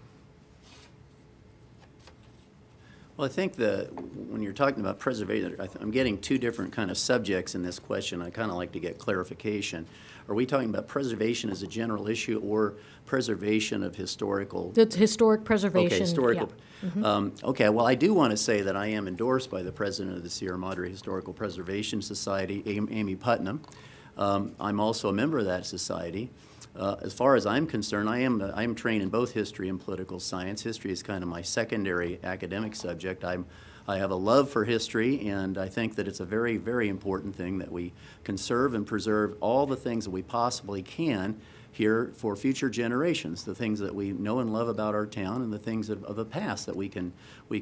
Well, I think when you're talking about preservation, I'm getting two different kind of subjects in this question. I kind of like to get clarification. Are we talking about preservation as a general issue or preservation of historical? It's historic preservation. Okay, historical. Yeah. Okay, well, I do want to say that I am endorsed by the president of the Sierra Madre Historical Preservation Society, Amy Putnam. I'm also a member of that society. As far as I'm concerned, I am trained in both history and political science. History is kind of my secondary academic subject. I have a love for history, and I think that it's a very, very important thing that we conserve and preserve all the things that we possibly can here for future generations, the things that we know and love about our town and the things of the past that we can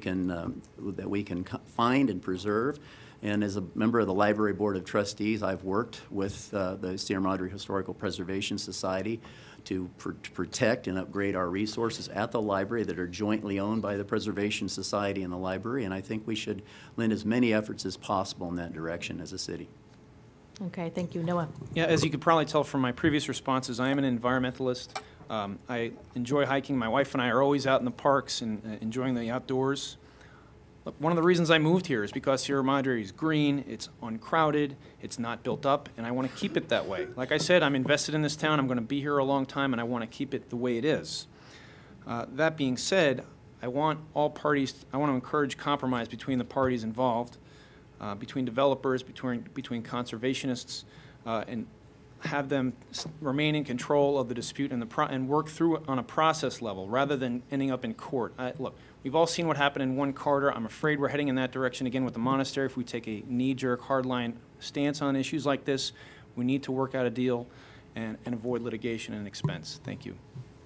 find and preserve. And as a member of the Library Board of Trustees, I've worked with the Sierra Madre Historical Preservation Society to protect and upgrade our resources at the library that are jointly owned by the Preservation Society and the library, and I think we should lend as many efforts as possible in that direction as a city. Okay, thank you. Noah? Yeah, as you could probably tell from my previous responses, I am an environmentalist. I enjoy hiking. My wife and I are always out in the parks and enjoying the outdoors. Look, one of the reasons I moved here is because Sierra Madre is green, it's uncrowded, it's not built up, and I want to keep it that way. Like I said, I'm invested in this town. I'm going to be here a long time, and I want to keep it the way it is. That being said, I want all parties, I want to encourage compromise between the parties involved, between developers, between conservationists, and have them remain in control of the dispute and work through it on a process level rather than ending up in court. Look, we've all seen what happened in One Carter. I'm afraid we're heading in that direction again with the monastery. If we take a knee-jerk, hardline stance on issues like this, we need to work out a deal and avoid litigation and expense. Thank you.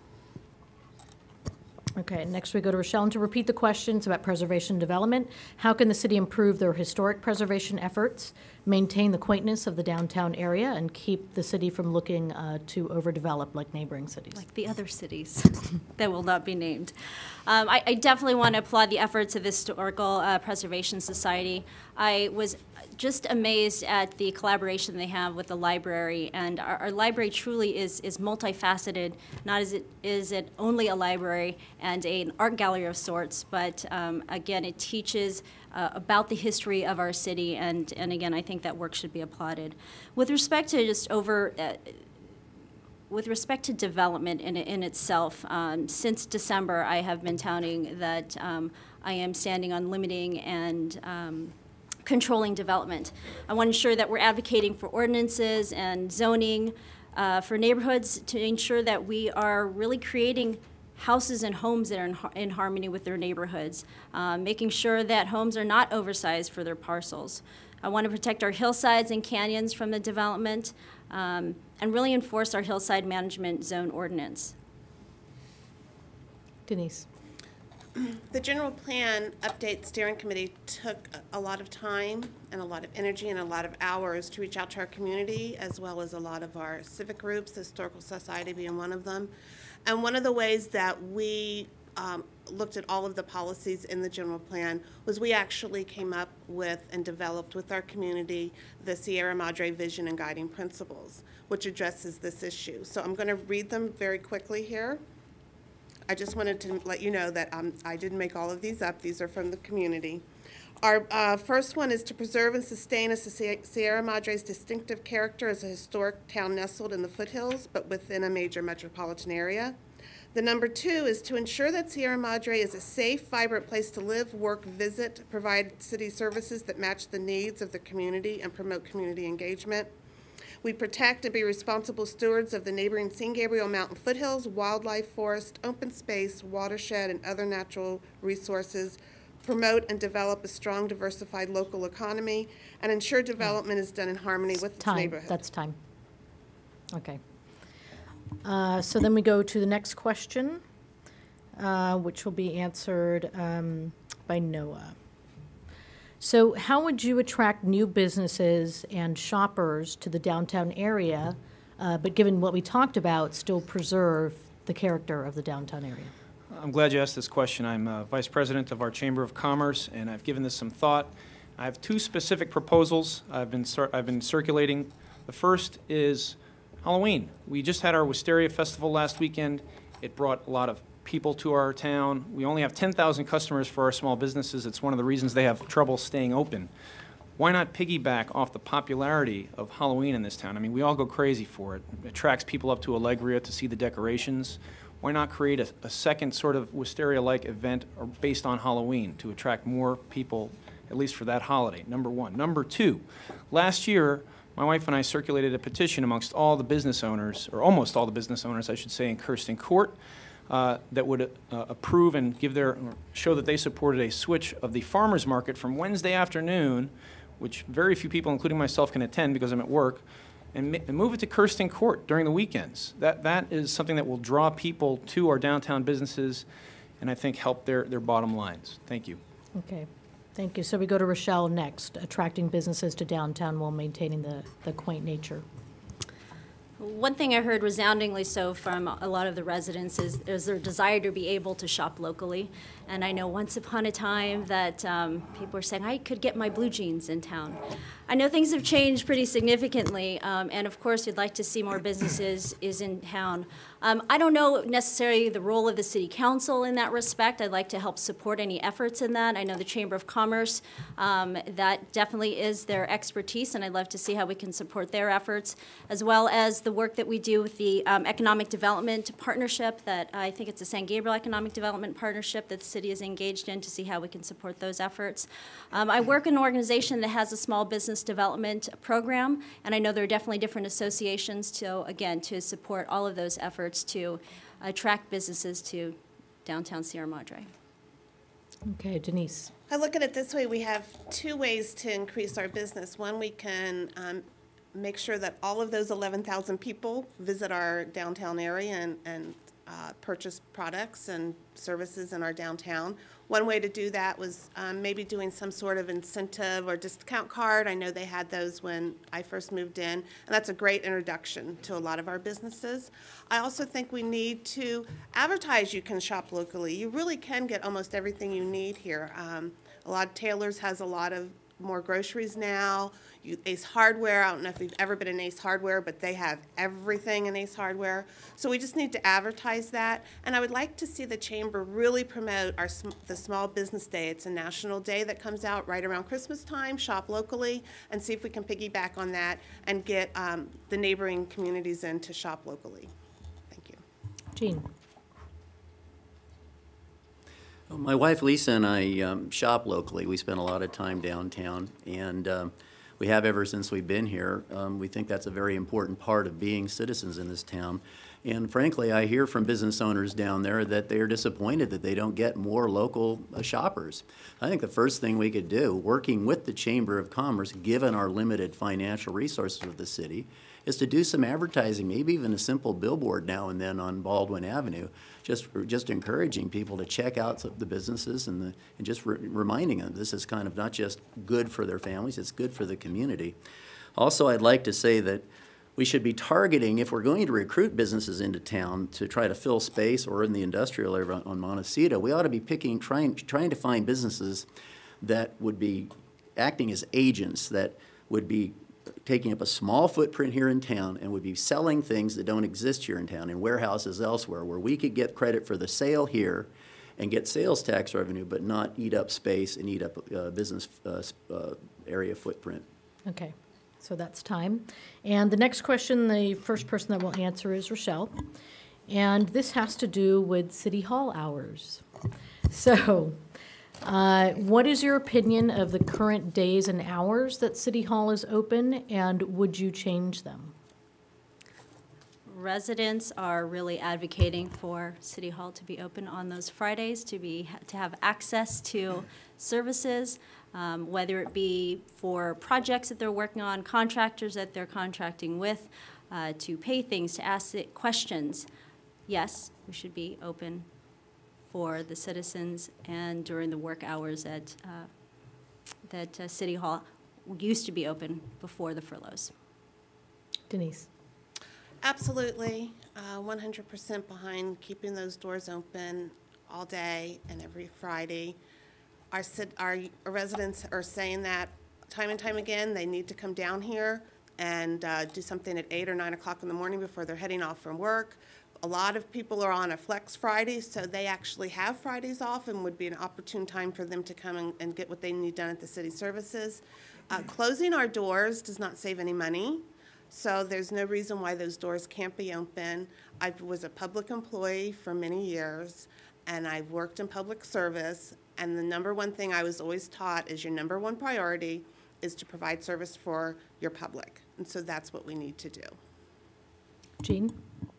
Okay, next we go to Rochelle. And to repeat the questions about preservation and development, how can the city improve their historic preservation efforts, maintain the quaintness of the downtown area, and keep the city from looking to overdevelop like neighboring cities? Like the other cities that will not be named. I definitely want to applaud the efforts of the Historical Preservation Society. I was just amazed at the collaboration they have with the library, and our library truly is multifaceted. Not is it only a library and an art gallery of sorts, but again, it teaches about the history of our city, and again, I think that work should be applauded. With respect to with respect to development in itself, since December, I have been touting that I am standing on limiting and controlling development. I want to ensure that we're advocating for ordinances and zoning for neighborhoods to ensure that we are really creating houses and homes that are in harmony with their neighborhoods, making sure that homes are not oversized for their parcels. I want to protect our hillsides and canyons from the development and really enforce our hillside management zone ordinance. Denise. The general plan update steering committee took a lot of time and a lot of energy and a lot of hours to reach out to our community, as well as a lot of our civic groups, the Historical Society being one of them. And one of the ways that we looked at all of the policies in the general plan was we actually came up with and developed with our community the Sierra Madre Vision and Guiding Principles, which addresses this issue. So I'm going to read them very quickly here. I just wanted to let you know that I didn't make all of these up. These are from the community. Our first one is to preserve and sustain Sierra Madre's distinctive character as a historic town nestled in the foothills, but within a major metropolitan area. The number two is to ensure that Sierra Madre is a safe, vibrant place to live, work, visit, provide city services that match the needs of the community, and promote community engagement. We protect and be responsible stewards of the neighboring San Gabriel Mountain foothills, wildlife, forest, open space, watershed, and other natural resources, promote and develop a strong, diversified local economy, and ensure development is done in harmony with its neighborhood. That's time. Okay. So then we go to the next question, which will be answered by Noah. So how would you attract new businesses and shoppers to the downtown area, but given what we talked about, still preserve the character of the downtown area? I'm glad you asked this question. I'm Vice President of our Chamber of Commerce, and I've given this some thought. I have two specific proposals I've been circulating. The first is Halloween. We just had our Wisteria Festival last weekend. It brought a lot of people to our town. We only have 10,000 customers for our small businesses. It's one of the reasons they have trouble staying open. Why not piggyback off the popularity of Halloween in this town? I mean, we all go crazy for it. It attracts people up to Allegria to see the decorations. Why not create a second sort of Wisteria-like event based on Halloween to attract more people, at least for that holiday, number one. Number two, last year, my wife and I circulated a petition amongst all the business owners, or almost all the business owners, I should say, in Kirsten Court, that would approve and show that they supported a switch of the farmers market from Wednesday afternoon, which very few people, including myself, can attend because I'm at work, and move it to Kirsten Court during the weekends. That is something that will draw people to our downtown businesses and I think help their bottom lines. Thank you. Okay, thank you. So we go to Rochelle next, attracting businesses to downtown while maintaining the quaint nature. One thing I heard resoundingly so from a lot of the residents is their desire to be able to shop locally. And I know once upon a time that people were saying, I could get my blue jeans in town. I know things have changed pretty significantly, and of course we'd like to see more businesses in town. I don't know necessarily the role of the City Council in that respect. I'd like to help support any efforts in that. I know the Chamber of Commerce, that definitely is their expertise, and I'd love to see how we can support their efforts, as well as the work that we do with the Economic Development Partnership that I think it's the San Gabriel Economic Development Partnership that the city is engaged in, to see how we can support those efforts. I work in an organization that has a small business development program, and I know there are definitely different associations to, again, to support all of those efforts to attract businesses to downtown Sierra Madre. Okay, Denise. I look at it this way. We have two ways to increase our business. One, we can make sure that all of those 11,000 people visit our downtown area and purchase products and services in our downtown. One way to do that was maybe doing some sort of incentive or discount card. I know they had those when I first moved in, and that's a great introduction to a lot of our businesses. I also think we need to advertise you can shop locally. You really can get almost everything you need here. A lot of Taylor's has a lot of more groceries now. Ace Hardware, I don't know if you've ever been in Ace Hardware, but they have everything in Ace Hardware. So we just need to advertise that. And I would like to see the Chamber really promote the Small Business Day. It's a national day that comes out right around Christmas time, shop locally, and see if we can piggyback on that and get the neighboring communities in to shop locally. Thank you. Jean. My wife Lisa and I shop locally. We spend a lot of time downtown, and we have ever since we've been here. We think that's a very important part of being citizens in this town. And frankly, I hear from business owners down there that they are disappointed that they don't get more local shoppers. I think the first thing we could do, working with the Chamber of Commerce, given our limited financial resources of the city, is to do some advertising, maybe even a simple billboard now and then on Baldwin Avenue, just encouraging people to check out the businesses and just reminding them this is kind of not just good for their families, it's good for the community. Also, I'd like to say that we should be targeting, if we're going to recruit businesses into town to try to fill space or in the industrial area on Montecito, we ought to be trying to find businesses that would be acting as agents, that would be taking up a small footprint here in town and would be selling things that don't exist here in town in warehouses elsewhere, where we could get credit for the sale here and get sales tax revenue, but not eat up space and eat up business area footprint. Okay, so that's time. And the next question, the first person that will answer is Rochelle. And this has to do with City Hall hours. So, what is your opinion of the current days and hours that City Hall is open, and would you change them? Residents are really advocating for City Hall to be open on those Fridays, to have access to services, whether it be for projects that they're working on, contractors that they're contracting with, to pay things, to ask questions. Yes, we should be open for the citizens and during the work hours that City Hall used to be open before the furloughs. Denise. Absolutely, 100% behind keeping those doors open all day and every Friday. Our residents are saying that time and time again. They need to come down here and do something at 8 or 9 o'clock in the morning before they're heading off from work. A lot of people are on a flex Friday, so they actually have Fridays off and would be an opportune time for them to come and get what they need done at the city services. Closing our doors does not save any money, so there's no reason why those doors can't be open. I was a public employee for many years, and I've worked in public service, and the number one thing I was always taught is your number one priority is to provide service for your public, and so that's what we need to do. Jean?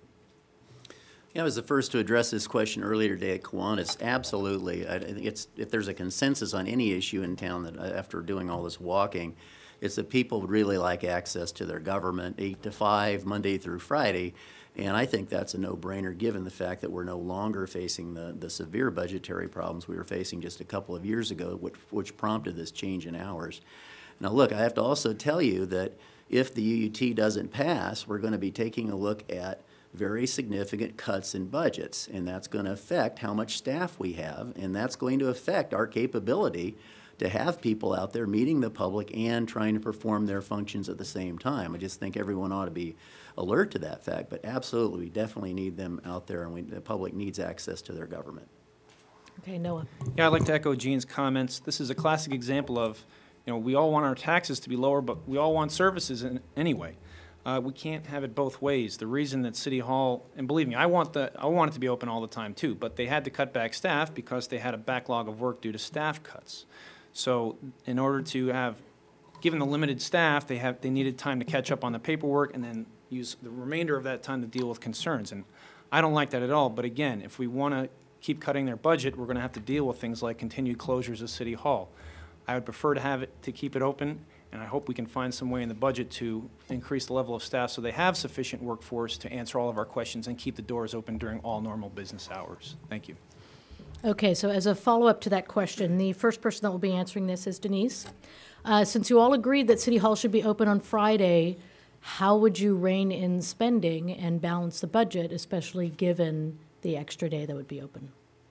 Yeah, I was the first to address this question earlier today at Kiwanis. Absolutely. I think if there's a consensus on any issue in town that after doing all this walking, it's that people would really like access to their government 8 to 5, Monday through Friday. And I think that's a no-brainer given the fact that we're no longer facing the severe budgetary problems we were facing just a couple of years ago, which prompted this change in hours. Now, look, I have to also tell you that if the UUT doesn't pass, we're going to be taking a look at very significant cuts in budgets, and that's going to affect how much staff we have, and that's going to affect our capability to have people out there meeting the public and trying to perform their functions at the same time. I just think everyone ought to be alert to that fact, but absolutely, we definitely need them out there, and the public needs access to their government. Okay, Noah. Yeah, I'd like to echo Jean's comments. This is a classic example of, we all want our taxes to be lower, but we all want services anyway. We can't have it both ways. The reason that City Hall, and believe me, I want it to be open all the time too, but they had to cut back staff because they had a backlog of work due to staff cuts. So in order to have, given the limited staff, they needed time to catch up on the paperwork and then use the remainder of that time to deal with concerns. And I don't like that at all, but again, if we want to keep cutting their budget, we're going to have to deal with things like continued closures of City Hall. I would prefer to keep it open, and I hope we can find some way in the budget to increase the level of staff so they have sufficient workforce to answer all of our questions and keep the doors open during all normal business hours. Thank you. Okay, so as a follow-up to that question, the first person that will be answering this is Denise. Since you all agreed that City Hall should be open on Friday, how would you rein in spending and balance the budget, especially given the extra day that would be open?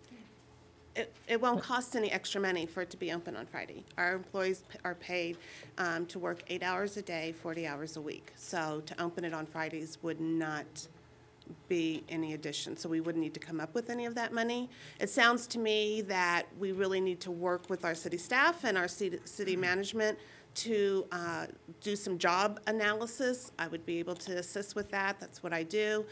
It won't cost any extra money for it to be open on Friday. Our employees are paid to work 8 hours a day, 40 hours a week. So to open it on Fridays would not be any addition. So we wouldn't need to come up with any of that money. It sounds to me that we really need to work with our city staff and our city management to do some job analysis. I would be able to assist with that. That's what I do.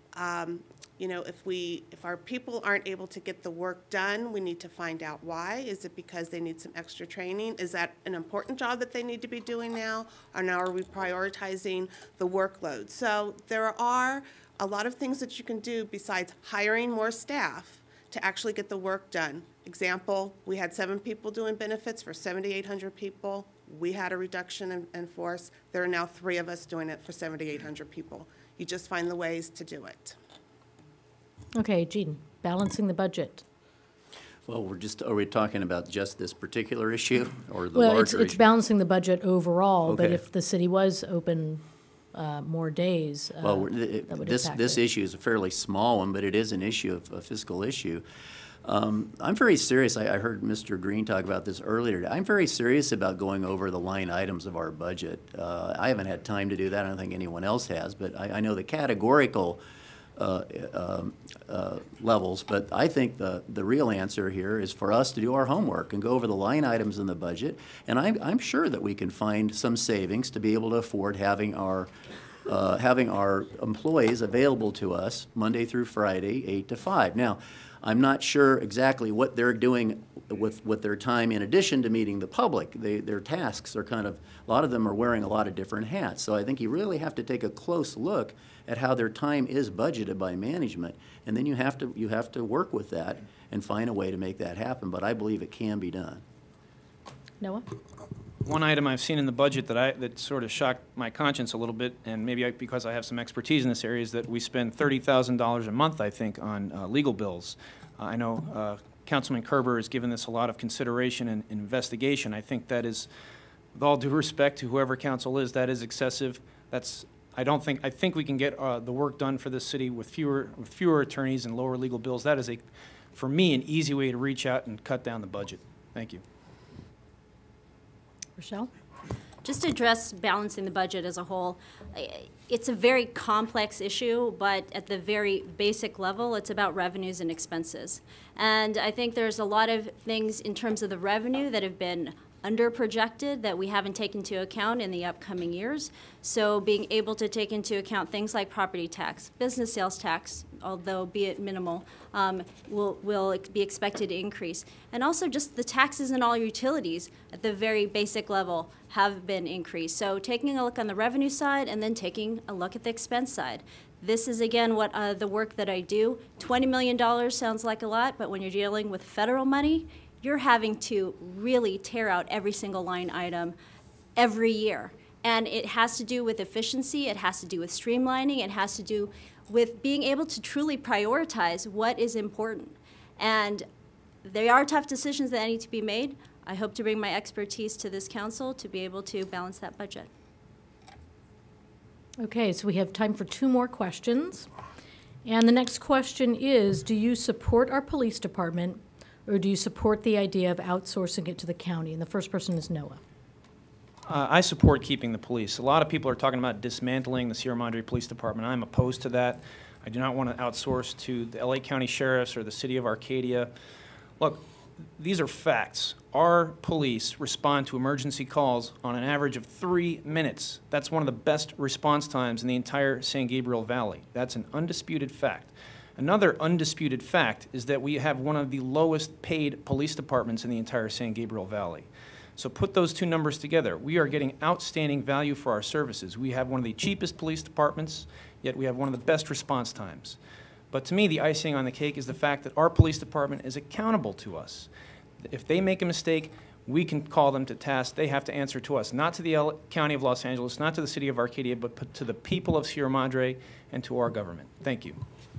If our people aren't able to get the work done, we need to find out why. Is it because they need some extra training? Is that an important job that they need to be doing now? Or now are we prioritizing the workload? So there are a lot of things that you can do besides hiring more staff to actually get the work done. Example, we had 7 people doing benefits for 7,800 people. We had a reduction in force. There are now 3 of us doing it for 7,800 people. You just find the ways to do it. Okay, Jean, balancing the budget. Well, are we talking about just this particular issue or the Well, larger it's issue? balancing the budget overall, but Okay. if the city was open more days, Well, that would this impact it. issue is a fairly small one, but it is an issue, a fiscal issue. I'm very serious. I heard Mr. Green talk about this earlier. I'm very serious about going over the line items of our budget. I haven't had time to do that. I don't think anyone else has, but I know the categorical levels, but I think the real answer here is for us to do our homework and go over the line items in the budget, and I'm sure that we can find some savings to be able to afford having our employees available to us Monday through Friday, 8 to 5. Now, I'm not sure exactly what they're doing with their time in addition to meeting the public. Their tasks are a lot of them are wearing a lot of different hats. So I think you really have to take a close look at how their time is budgeted by management, and then you have to work with that and find a way to make that happen. But I believe it can be done. Noah? One item I've seen in the budget that sort of shocked my conscience a little bit, and maybe because I have some expertise in this area, is that we spend $30,000 a month, I think, on legal bills. I know Councilman Kerber has given this a lot of consideration and investigation. I think that is, with all due respect to whoever counsel is, that is excessive. I think we can get the work done for this city with fewer attorneys and lower legal bills. That is a for me, an easy way to reach out and cut down the budget. Thank you. Rochelle? Just to address balancing the budget as a whole, it's a very complex issue, but at the very basic level, it's about revenues and expenses. And I think there's a lot of things in terms of the revenue that have been under-projected that we haven't taken into account in the upcoming years. So being able to take into account things like property tax, business sales tax, although be it minimal, will be expected to increase. And also just the taxes and all utilities at the very basic level have been increased. So taking a look on the revenue side and then taking a look at the expense side. This is, again, what the work that I do. $20 million sounds like a lot, but when you're dealing with federal money, you're having to really tear out every single line item every year. And it has to do with efficiency, it has to do with streamlining, it has to do with being able to truly prioritize what is important. And there are tough decisions that need to be made. I hope to bring my expertise to this council to be able to balance that budget. Okay, so we have time for 2 more questions. And the next question is, do you support our police department, or do you support the idea of outsourcing it to the county? And the first person is Noah. I support keeping the police. A lot of people are talking about dismantling the Sierra Madre Police Department. I'm opposed to that. I do not want to outsource to the LA County Sheriffs or the City of Arcadia. Look, these are facts. Our police respond to emergency calls on an average of 3 minutes. That's one of the best response times in the entire San Gabriel Valley. That's an undisputed fact. Another undisputed fact is that we have one of the lowest paid police departments in the entire San Gabriel Valley. So put those 2 numbers together. We are getting outstanding value for our services. We have one of the cheapest police departments, yet we have one of the best response times. But to me, the icing on the cake is the fact that our police department is accountable to us. If they make a mistake, we can call them to task. They have to answer to us, not to the County of Los Angeles, not to the City of Arcadia, but to the people of Sierra Madre and to our government. Thank you.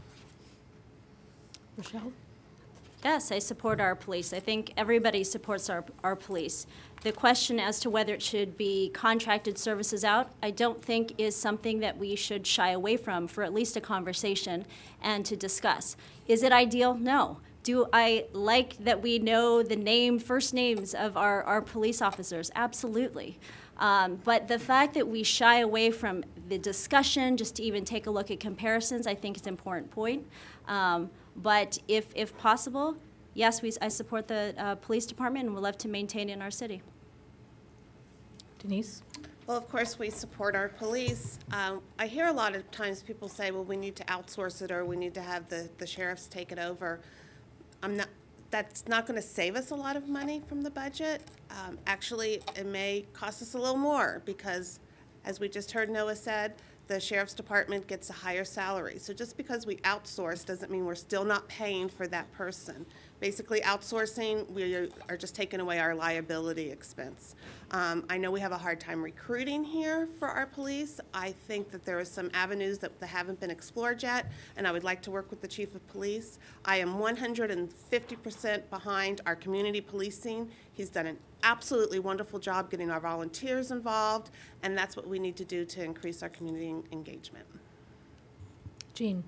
Rochelle? Yes, I support our police. I think everybody supports our police. The question as to whether it should be contracted services out, I don't think is something that we should shy away from for at least a conversation and to discuss. Is it ideal? No. Do I like that we know the first names of our police officers? Absolutely. But the fact that we shy away from the discussion, just to even take a look at comparisons, I think is an important point. But if possible, yes, I support the police department and would love to maintain it in our city. Denise? Well, of course, we support our police. I hear a lot of times people say, well, we need to outsource it or we need to have the sheriffs take it over. That's not going to save us a lot of money from the budget. Actually, it may cost us a little more because, as we just heard Noah said, the sheriff's department gets a higher salary. So just because we outsource doesn't mean we're still not paying for that person. Basically, outsourcing, we are just taking away our liability expense. I know we have a hard time recruiting here for our police. I think that there are some avenues that haven't been explored yet, and I would like to work with the chief of police. I am 150% behind our community policing. He's done an absolutely wonderful job getting our volunteers involved, and that's what we need to do to increase our community engagement. Jean?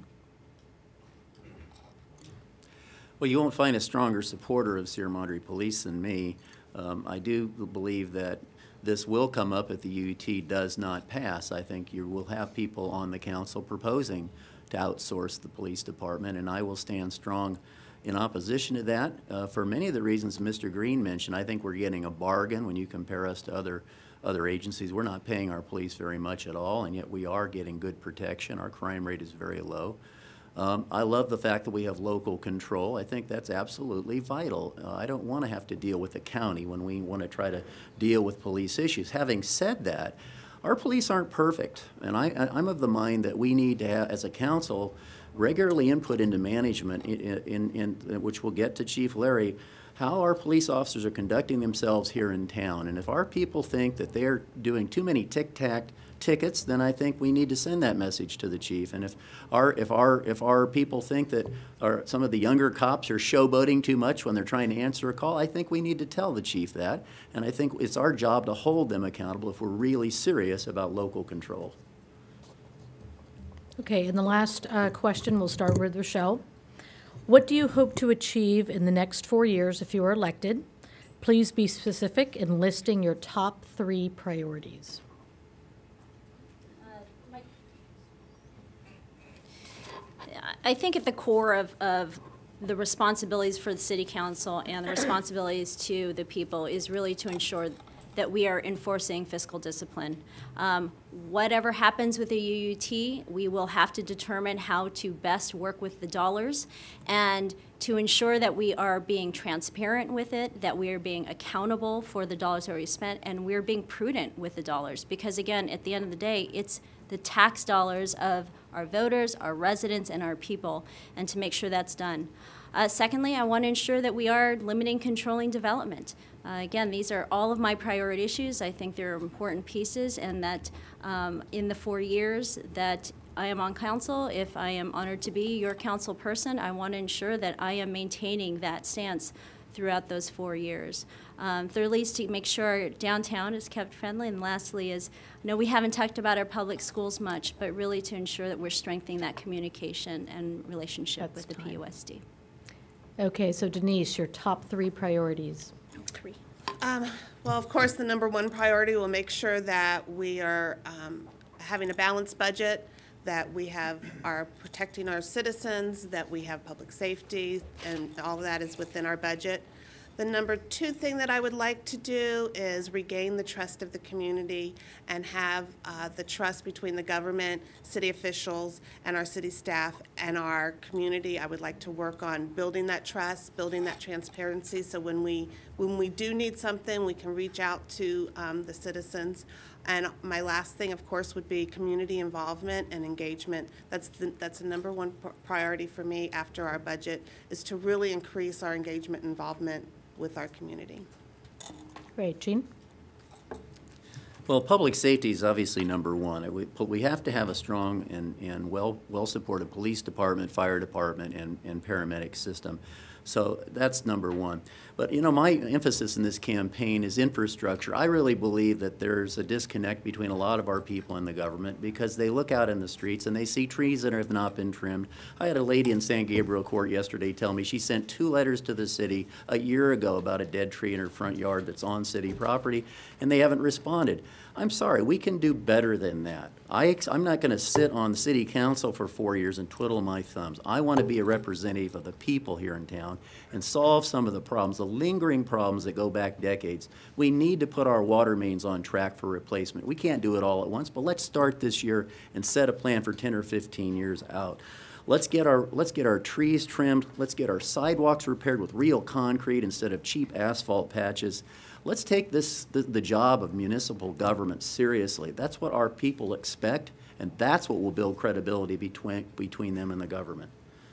Well, you won't find a stronger supporter of Sierra Madre Police than me. I do believe that this will come up if the UT does not pass. I think you will have people on the council proposing to outsource the police department, and I will stand strong in opposition to that. For many of the reasons Mr. Green mentioned, I think we're getting a bargain when you compare us to other agencies. We're not paying our police very much at all, and yet we are getting good protection. Our crime rate is very low. I love the fact that we have local control. I think that's absolutely vital. I don't want to have to deal with the county when we want to try to deal with police issues. Having said that, our police aren't perfect, and I'm of the mind that we need to have, as a council, regularly input into management, which we'll get to Chief Larry, how our police officers are conducting themselves here in town. And if our people think that they're doing too many tic-tac tickets, then I think we need to send that message to the chief. And if our people think that some of the younger cops are showboating too much when they're trying to answer a call, I think we need to tell the chief that. And I think it's our job to hold them accountable if we're really serious about local control. Okay, and the last question, we'll start with Rochelle. What do you hope to achieve in the next 4 years if you are elected? Please be specific in listing your top 3 priorities. I think at the core of the responsibilities for the city council and the responsibilities to the people is really to ensure that we are enforcing fiscal discipline. Whatever happens with the UUT, we will have to determine how to best work with the dollars and to ensure that we are being transparent with it, that we are being accountable for the dollars that we spent, and we're being prudent with the dollars. Because again, at the end of the day, it's the tax dollars of our voters, our residents, and our people, and to make sure that's done. Secondly, I want to ensure that we are limiting controlling development. Again, these are all of my priority issues. I think they're important pieces, and that in the 4 years that I am on council, if I am honored to be your council person, I want to ensure that I am maintaining that stance throughout those 4 years. Thirdly is to make sure our downtown is kept friendly, and lastly is, I know we haven't talked about our public schools much, but really to ensure that we're strengthening that communication and relationship with the PUSD. Okay, so Denise, your top 3 priorities. Number 3. Well, of course, the number 1 priority will make sure that we are having a balanced budget, that we are protecting our citizens, that we have public safety, and all of that is within our budget. The number 2 thing that I would like to do is regain the trust of the community and have the trust between the government, city officials, and our city staff and our community. I would like to work on building that trust, building that transparency, so when we do need something, we can reach out to the citizens. And my last thing, of course, would be community involvement and engagement. That's the number 1 priority for me after our budget, is to really increase our engagement and involvement with our community. Great. Jean? Well, public safety is obviously number 1. We have to have a strong and well-supported police department, fire department, and paramedic system. So that's number 1. But, you know, my emphasis in this campaign is infrastructure. I really believe that there's a disconnect between a lot of our people and the government, because they look out in the streets and they see trees that have not been trimmed. I had a lady in San Gabriel Court yesterday tell me she sent 2 letters to the city a year ago about a dead tree in her front yard that's on city property, and they haven't responded. I'm sorry, we can do better than that. I'm not going to sit on the city council for 4 years and twiddle my thumbs. I want to be a representative of the people here in town and solve some of the problems, the lingering problems that go back decades. We need to put our water mains on track for replacement. We can't do it all at once, but let's start this year and set a plan for 10 or 15 years out. Let's get our trees trimmed. Let's get our sidewalks repaired with real concrete instead of cheap asphalt patches. Let's take the job of municipal government seriously. That's what our people expect, and that's what will build credibility between them and the government.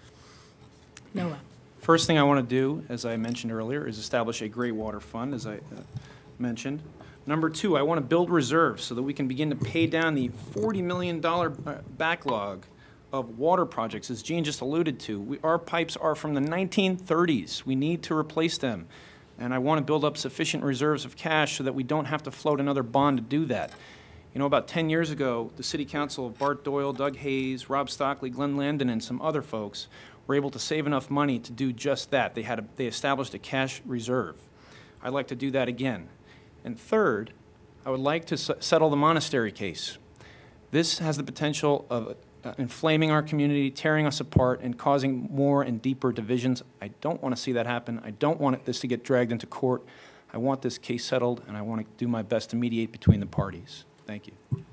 Noah? First thing I want to do, as I mentioned earlier, is establish a gray water fund, as I mentioned. Number 2, I want to build reserves so that we can begin to pay down the $40 million backlog of water projects, as Jean just alluded to. Our pipes are from the 1930s. We need to replace them. And I want to build up sufficient reserves of cash so that we don't have to float another bond to do that. You know, about 10 years ago, the City Council of Bart Doyle, Doug Hayes, Rob Stockley, Glenn Landon, and some other folks were able to save enough money to do just that. They established a cash reserve. I'd like to do that again. And third, I would like to settle the monastery case. This has the potential of inflaming our community, tearing us apart, and causing more and deeper divisions. I don't want to see that happen. I don't want this to get dragged into court. I want this case settled, and I want to do my best to mediate between the parties. Thank you.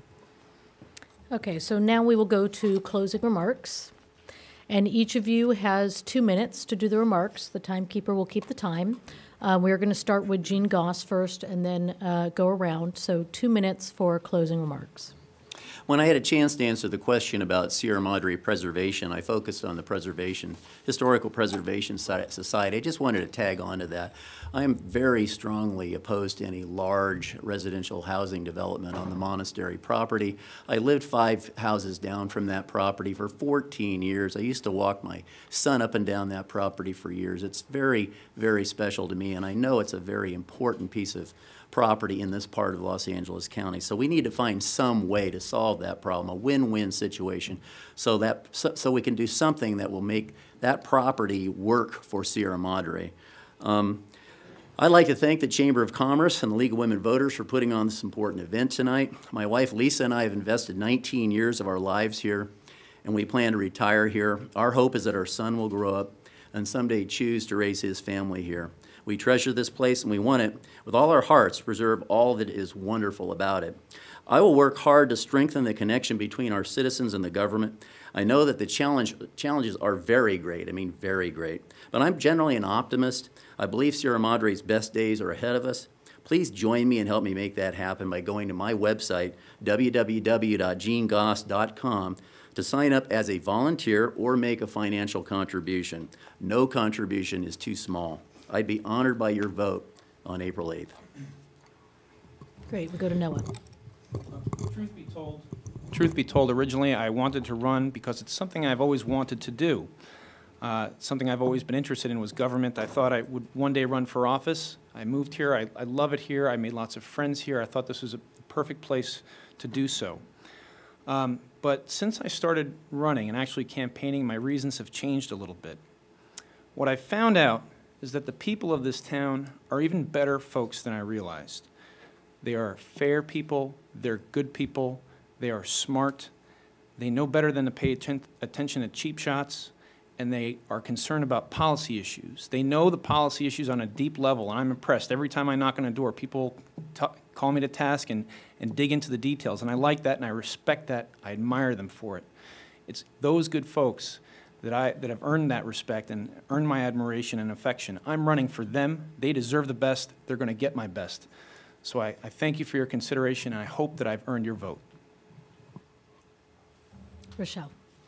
Okay, so now we will go to closing remarks. And each of you has 2 minutes to do the remarks. The timekeeper will keep the time. We're going to start with Jean Goss first and then go around. So 2 minutes for closing remarks. When I had a chance to answer the question about Sierra Madre preservation, I focused on the Historical Preservation Society. I just wanted to tag on to that. I am very strongly opposed to any large residential housing development on the monastery property. I lived 5 houses down from that property for 14 years. I used to walk my son up and down that property for years. It's very, very special to me, and I know it's a very important piece of property in this part of Los Angeles County. So we need to find some way to solve that problem, a win-win situation, so we can do something that will make that property work for Sierra Madre. I'd like to thank the Chamber of Commerce and the League of Women Voters for putting on this important event tonight. My wife Lisa and I have invested 19 years of our lives here, and we plan to retire here. Our hope is that our son will grow up and someday choose to raise his family here. We treasure this place and we want it with all our hearts to preserve all that is wonderful about it. I will work hard to strengthen the connection between our citizens and the government. I know that the challenges are very great, very great. But I'm generally an optimist. I believe Sierra Madre's best days are ahead of us. Please join me and help me make that happen by going to my website, www.genegoss.com, to sign up as a volunteer or make a financial contribution. No contribution is too small. I'd be honored by your vote on April 8th. Great. We'll go to Noah. Truth be told, originally I wanted to run because it's something I've always wanted to do. Something I've always been interested in was government. I thought I would one day run for office. I moved here. I love it here. I made lots of friends here. I thought this was a perfect place to do so. But since I started running and actually campaigning, my reasons have changed a little bit. What I found out is that the people of this town are even better folks than I realized. They are fair people. They're good people. They are smart. They know better than to pay attention to cheap shots. And they are concerned about policy issues. They know the policy issues on a deep level, and I'm impressed. Every time I knock on a door, people call me to task and dig into the details, and I like that, and I respect that. I admire them for it. It's those good folks that have earned that respect and earned my admiration and affection. I'm running for them. They deserve the best. They're going to get my best. So I thank you for your consideration, and I hope that I've earned your vote. Rochelle.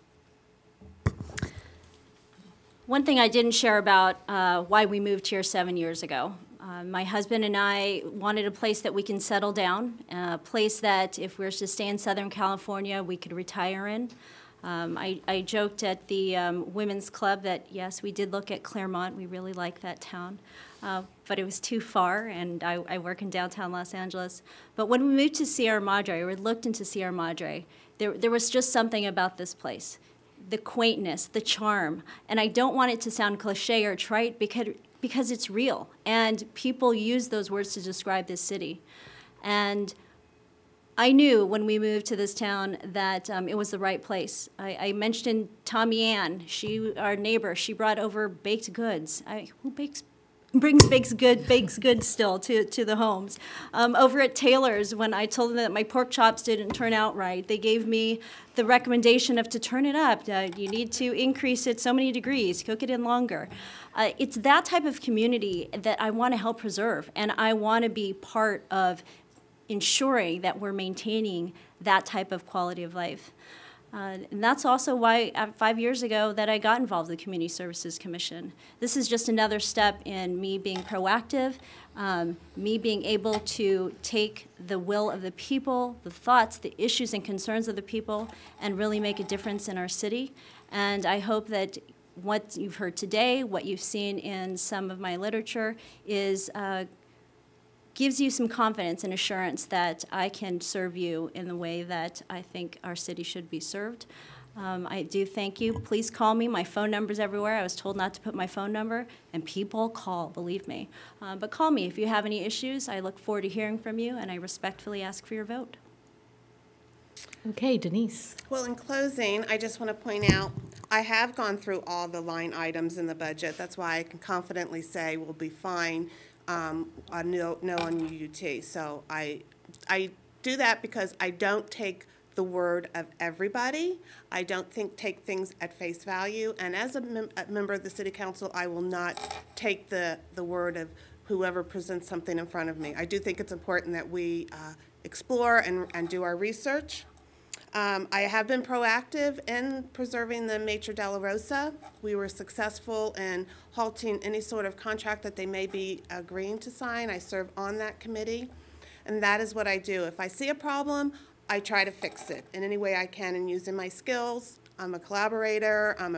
One thing I didn't share about why we moved here 7 years ago. My husband and I wanted a place that we can settle down, a place that if we were to stay in Southern California, we could retire in. I joked at the Women's Club that, yes, we did look at Claremont. We really like that town. But it was too far, and I work in downtown Los Angeles. But when we moved to Sierra Madre, or looked into Sierra Madre, there was just something about this place. The quaintness, the charm. And I don't want it to sound cliche or trite because it's real. And people use those words to describe this city. And I knew when we moved to this town that it was the right place. I mentioned Tommy Ann, our neighbor. She brought over baked goods. Who brings baked goods still to the homes? Over at Taylor's, when I told them that my pork chops didn't turn out right, they gave me the recommendation to turn it up. You need to increase it so many degrees, cook it in longer. It's that type of community that I want to help preserve, and I want to be part of ensuring that we're maintaining that type of quality of life. And that's also why 5 years ago that I got involved with the Community Services Commission. This is just another step in me being proactive, me being able to take the will of the people, the thoughts, the issues and concerns of the people, and really make a difference in our city. And I hope that what you've heard today, what you've seen in some of my literature, is gives you some confidence and assurance that I can serve you in the way that I think our city should be served. I do thank you. Please call me. My phone number's everywhere. I was told not to put my phone number, and people call, believe me. But call me if you have any issues. I look forward to hearing from you, and I respectfully ask for your vote. Okay, Denise. Well, in closing, I just want to point out, I have gone through all the line items in the budget. That's why I can confidently say we'll be fine on no on UUT. So I do that because I don't take the word of everybody. I don't take things at face value. And as a member of the City Council, I will not take the word of whoever presents something in front of me. I do think it's important that we explore and do our research. I have been proactive in preserving the Maitre de la Rosa. We were successful in halting any sort of contract that they may be agreeing to sign. I serve on that committee, and that is what I do. If I see a problem, I try to fix it in any way I can and using my skills. I'm a collaborator. I'm a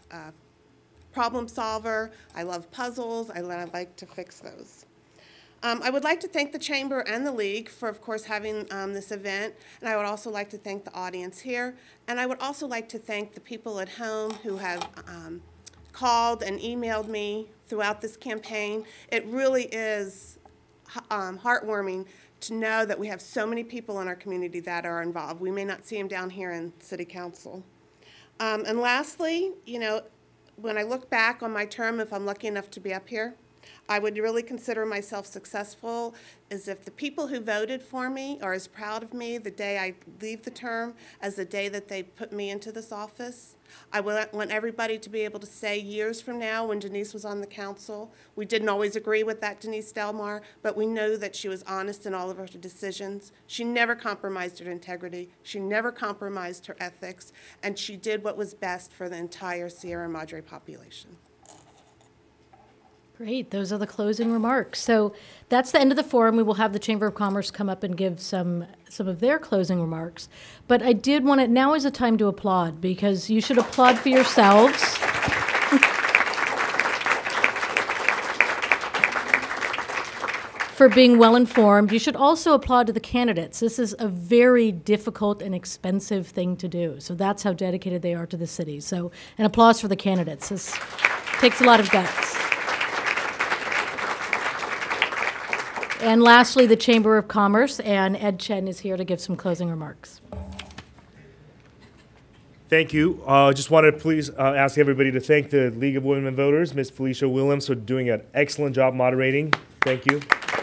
problem solver. I love puzzles. I like to fix those. I would like to thank the Chamber and the League for, of course, having this event, and I would also like to thank the audience here, and I would also like to thank the people at home who have called and emailed me throughout this campaign. It really is heartwarming to know that we have so many people in our community that are involved. We may not see them down here in City Council. And lastly, you know, when I look back on my term, if I'm lucky enough to be up here, I would really consider myself successful as if the people who voted for me are as proud of me the day I leave the term as the day that they put me into this office. I want everybody to be able to say years from now, when Denise was on the council, we didn't always agree with that Denise Delmar, but we know that she was honest in all of her decisions. She never compromised her integrity. She never compromised her ethics, and she did what was best for the entire Sierra Madre population. Great. Those are the closing remarks. So that's the end of the forum. We will have the Chamber of Commerce come up and give some of their closing remarks. But I did want to, now is the time to applaud, because you should applaud for yourselves. For being well informed. You should also applaud to the candidates. This is a very difficult and expensive thing to do. So that's how dedicated they are to the city. So an applause for the candidates. This takes a lot of guts. And lastly, the Chamber of Commerce, and Ed Chen is here to give some closing remarks. Thank you. Just wanted to please ask everybody to thank the League of Women Voters, Ms. Felicia Willems, for doing an excellent job moderating. Thank you.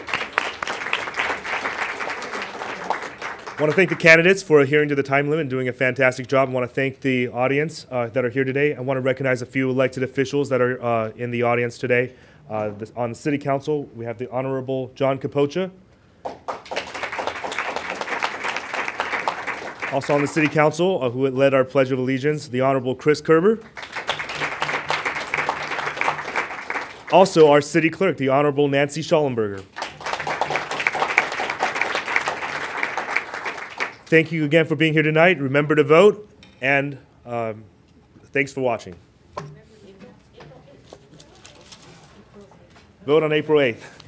I want to thank the candidates for adhering to the time limit and doing a fantastic job. I want to thank the audience that are here today. I want to recognize a few elected officials that are in the audience today. On the City Council, we have the Honorable John Capocha. Also on the City Council, who led our Pledge of Allegiance, the Honorable Chris Kerber. Also our City Clerk, the Honorable Nancy Schallenberger. Thank you again for being here tonight. Remember to vote, and thanks for watching. Vote on April 8th.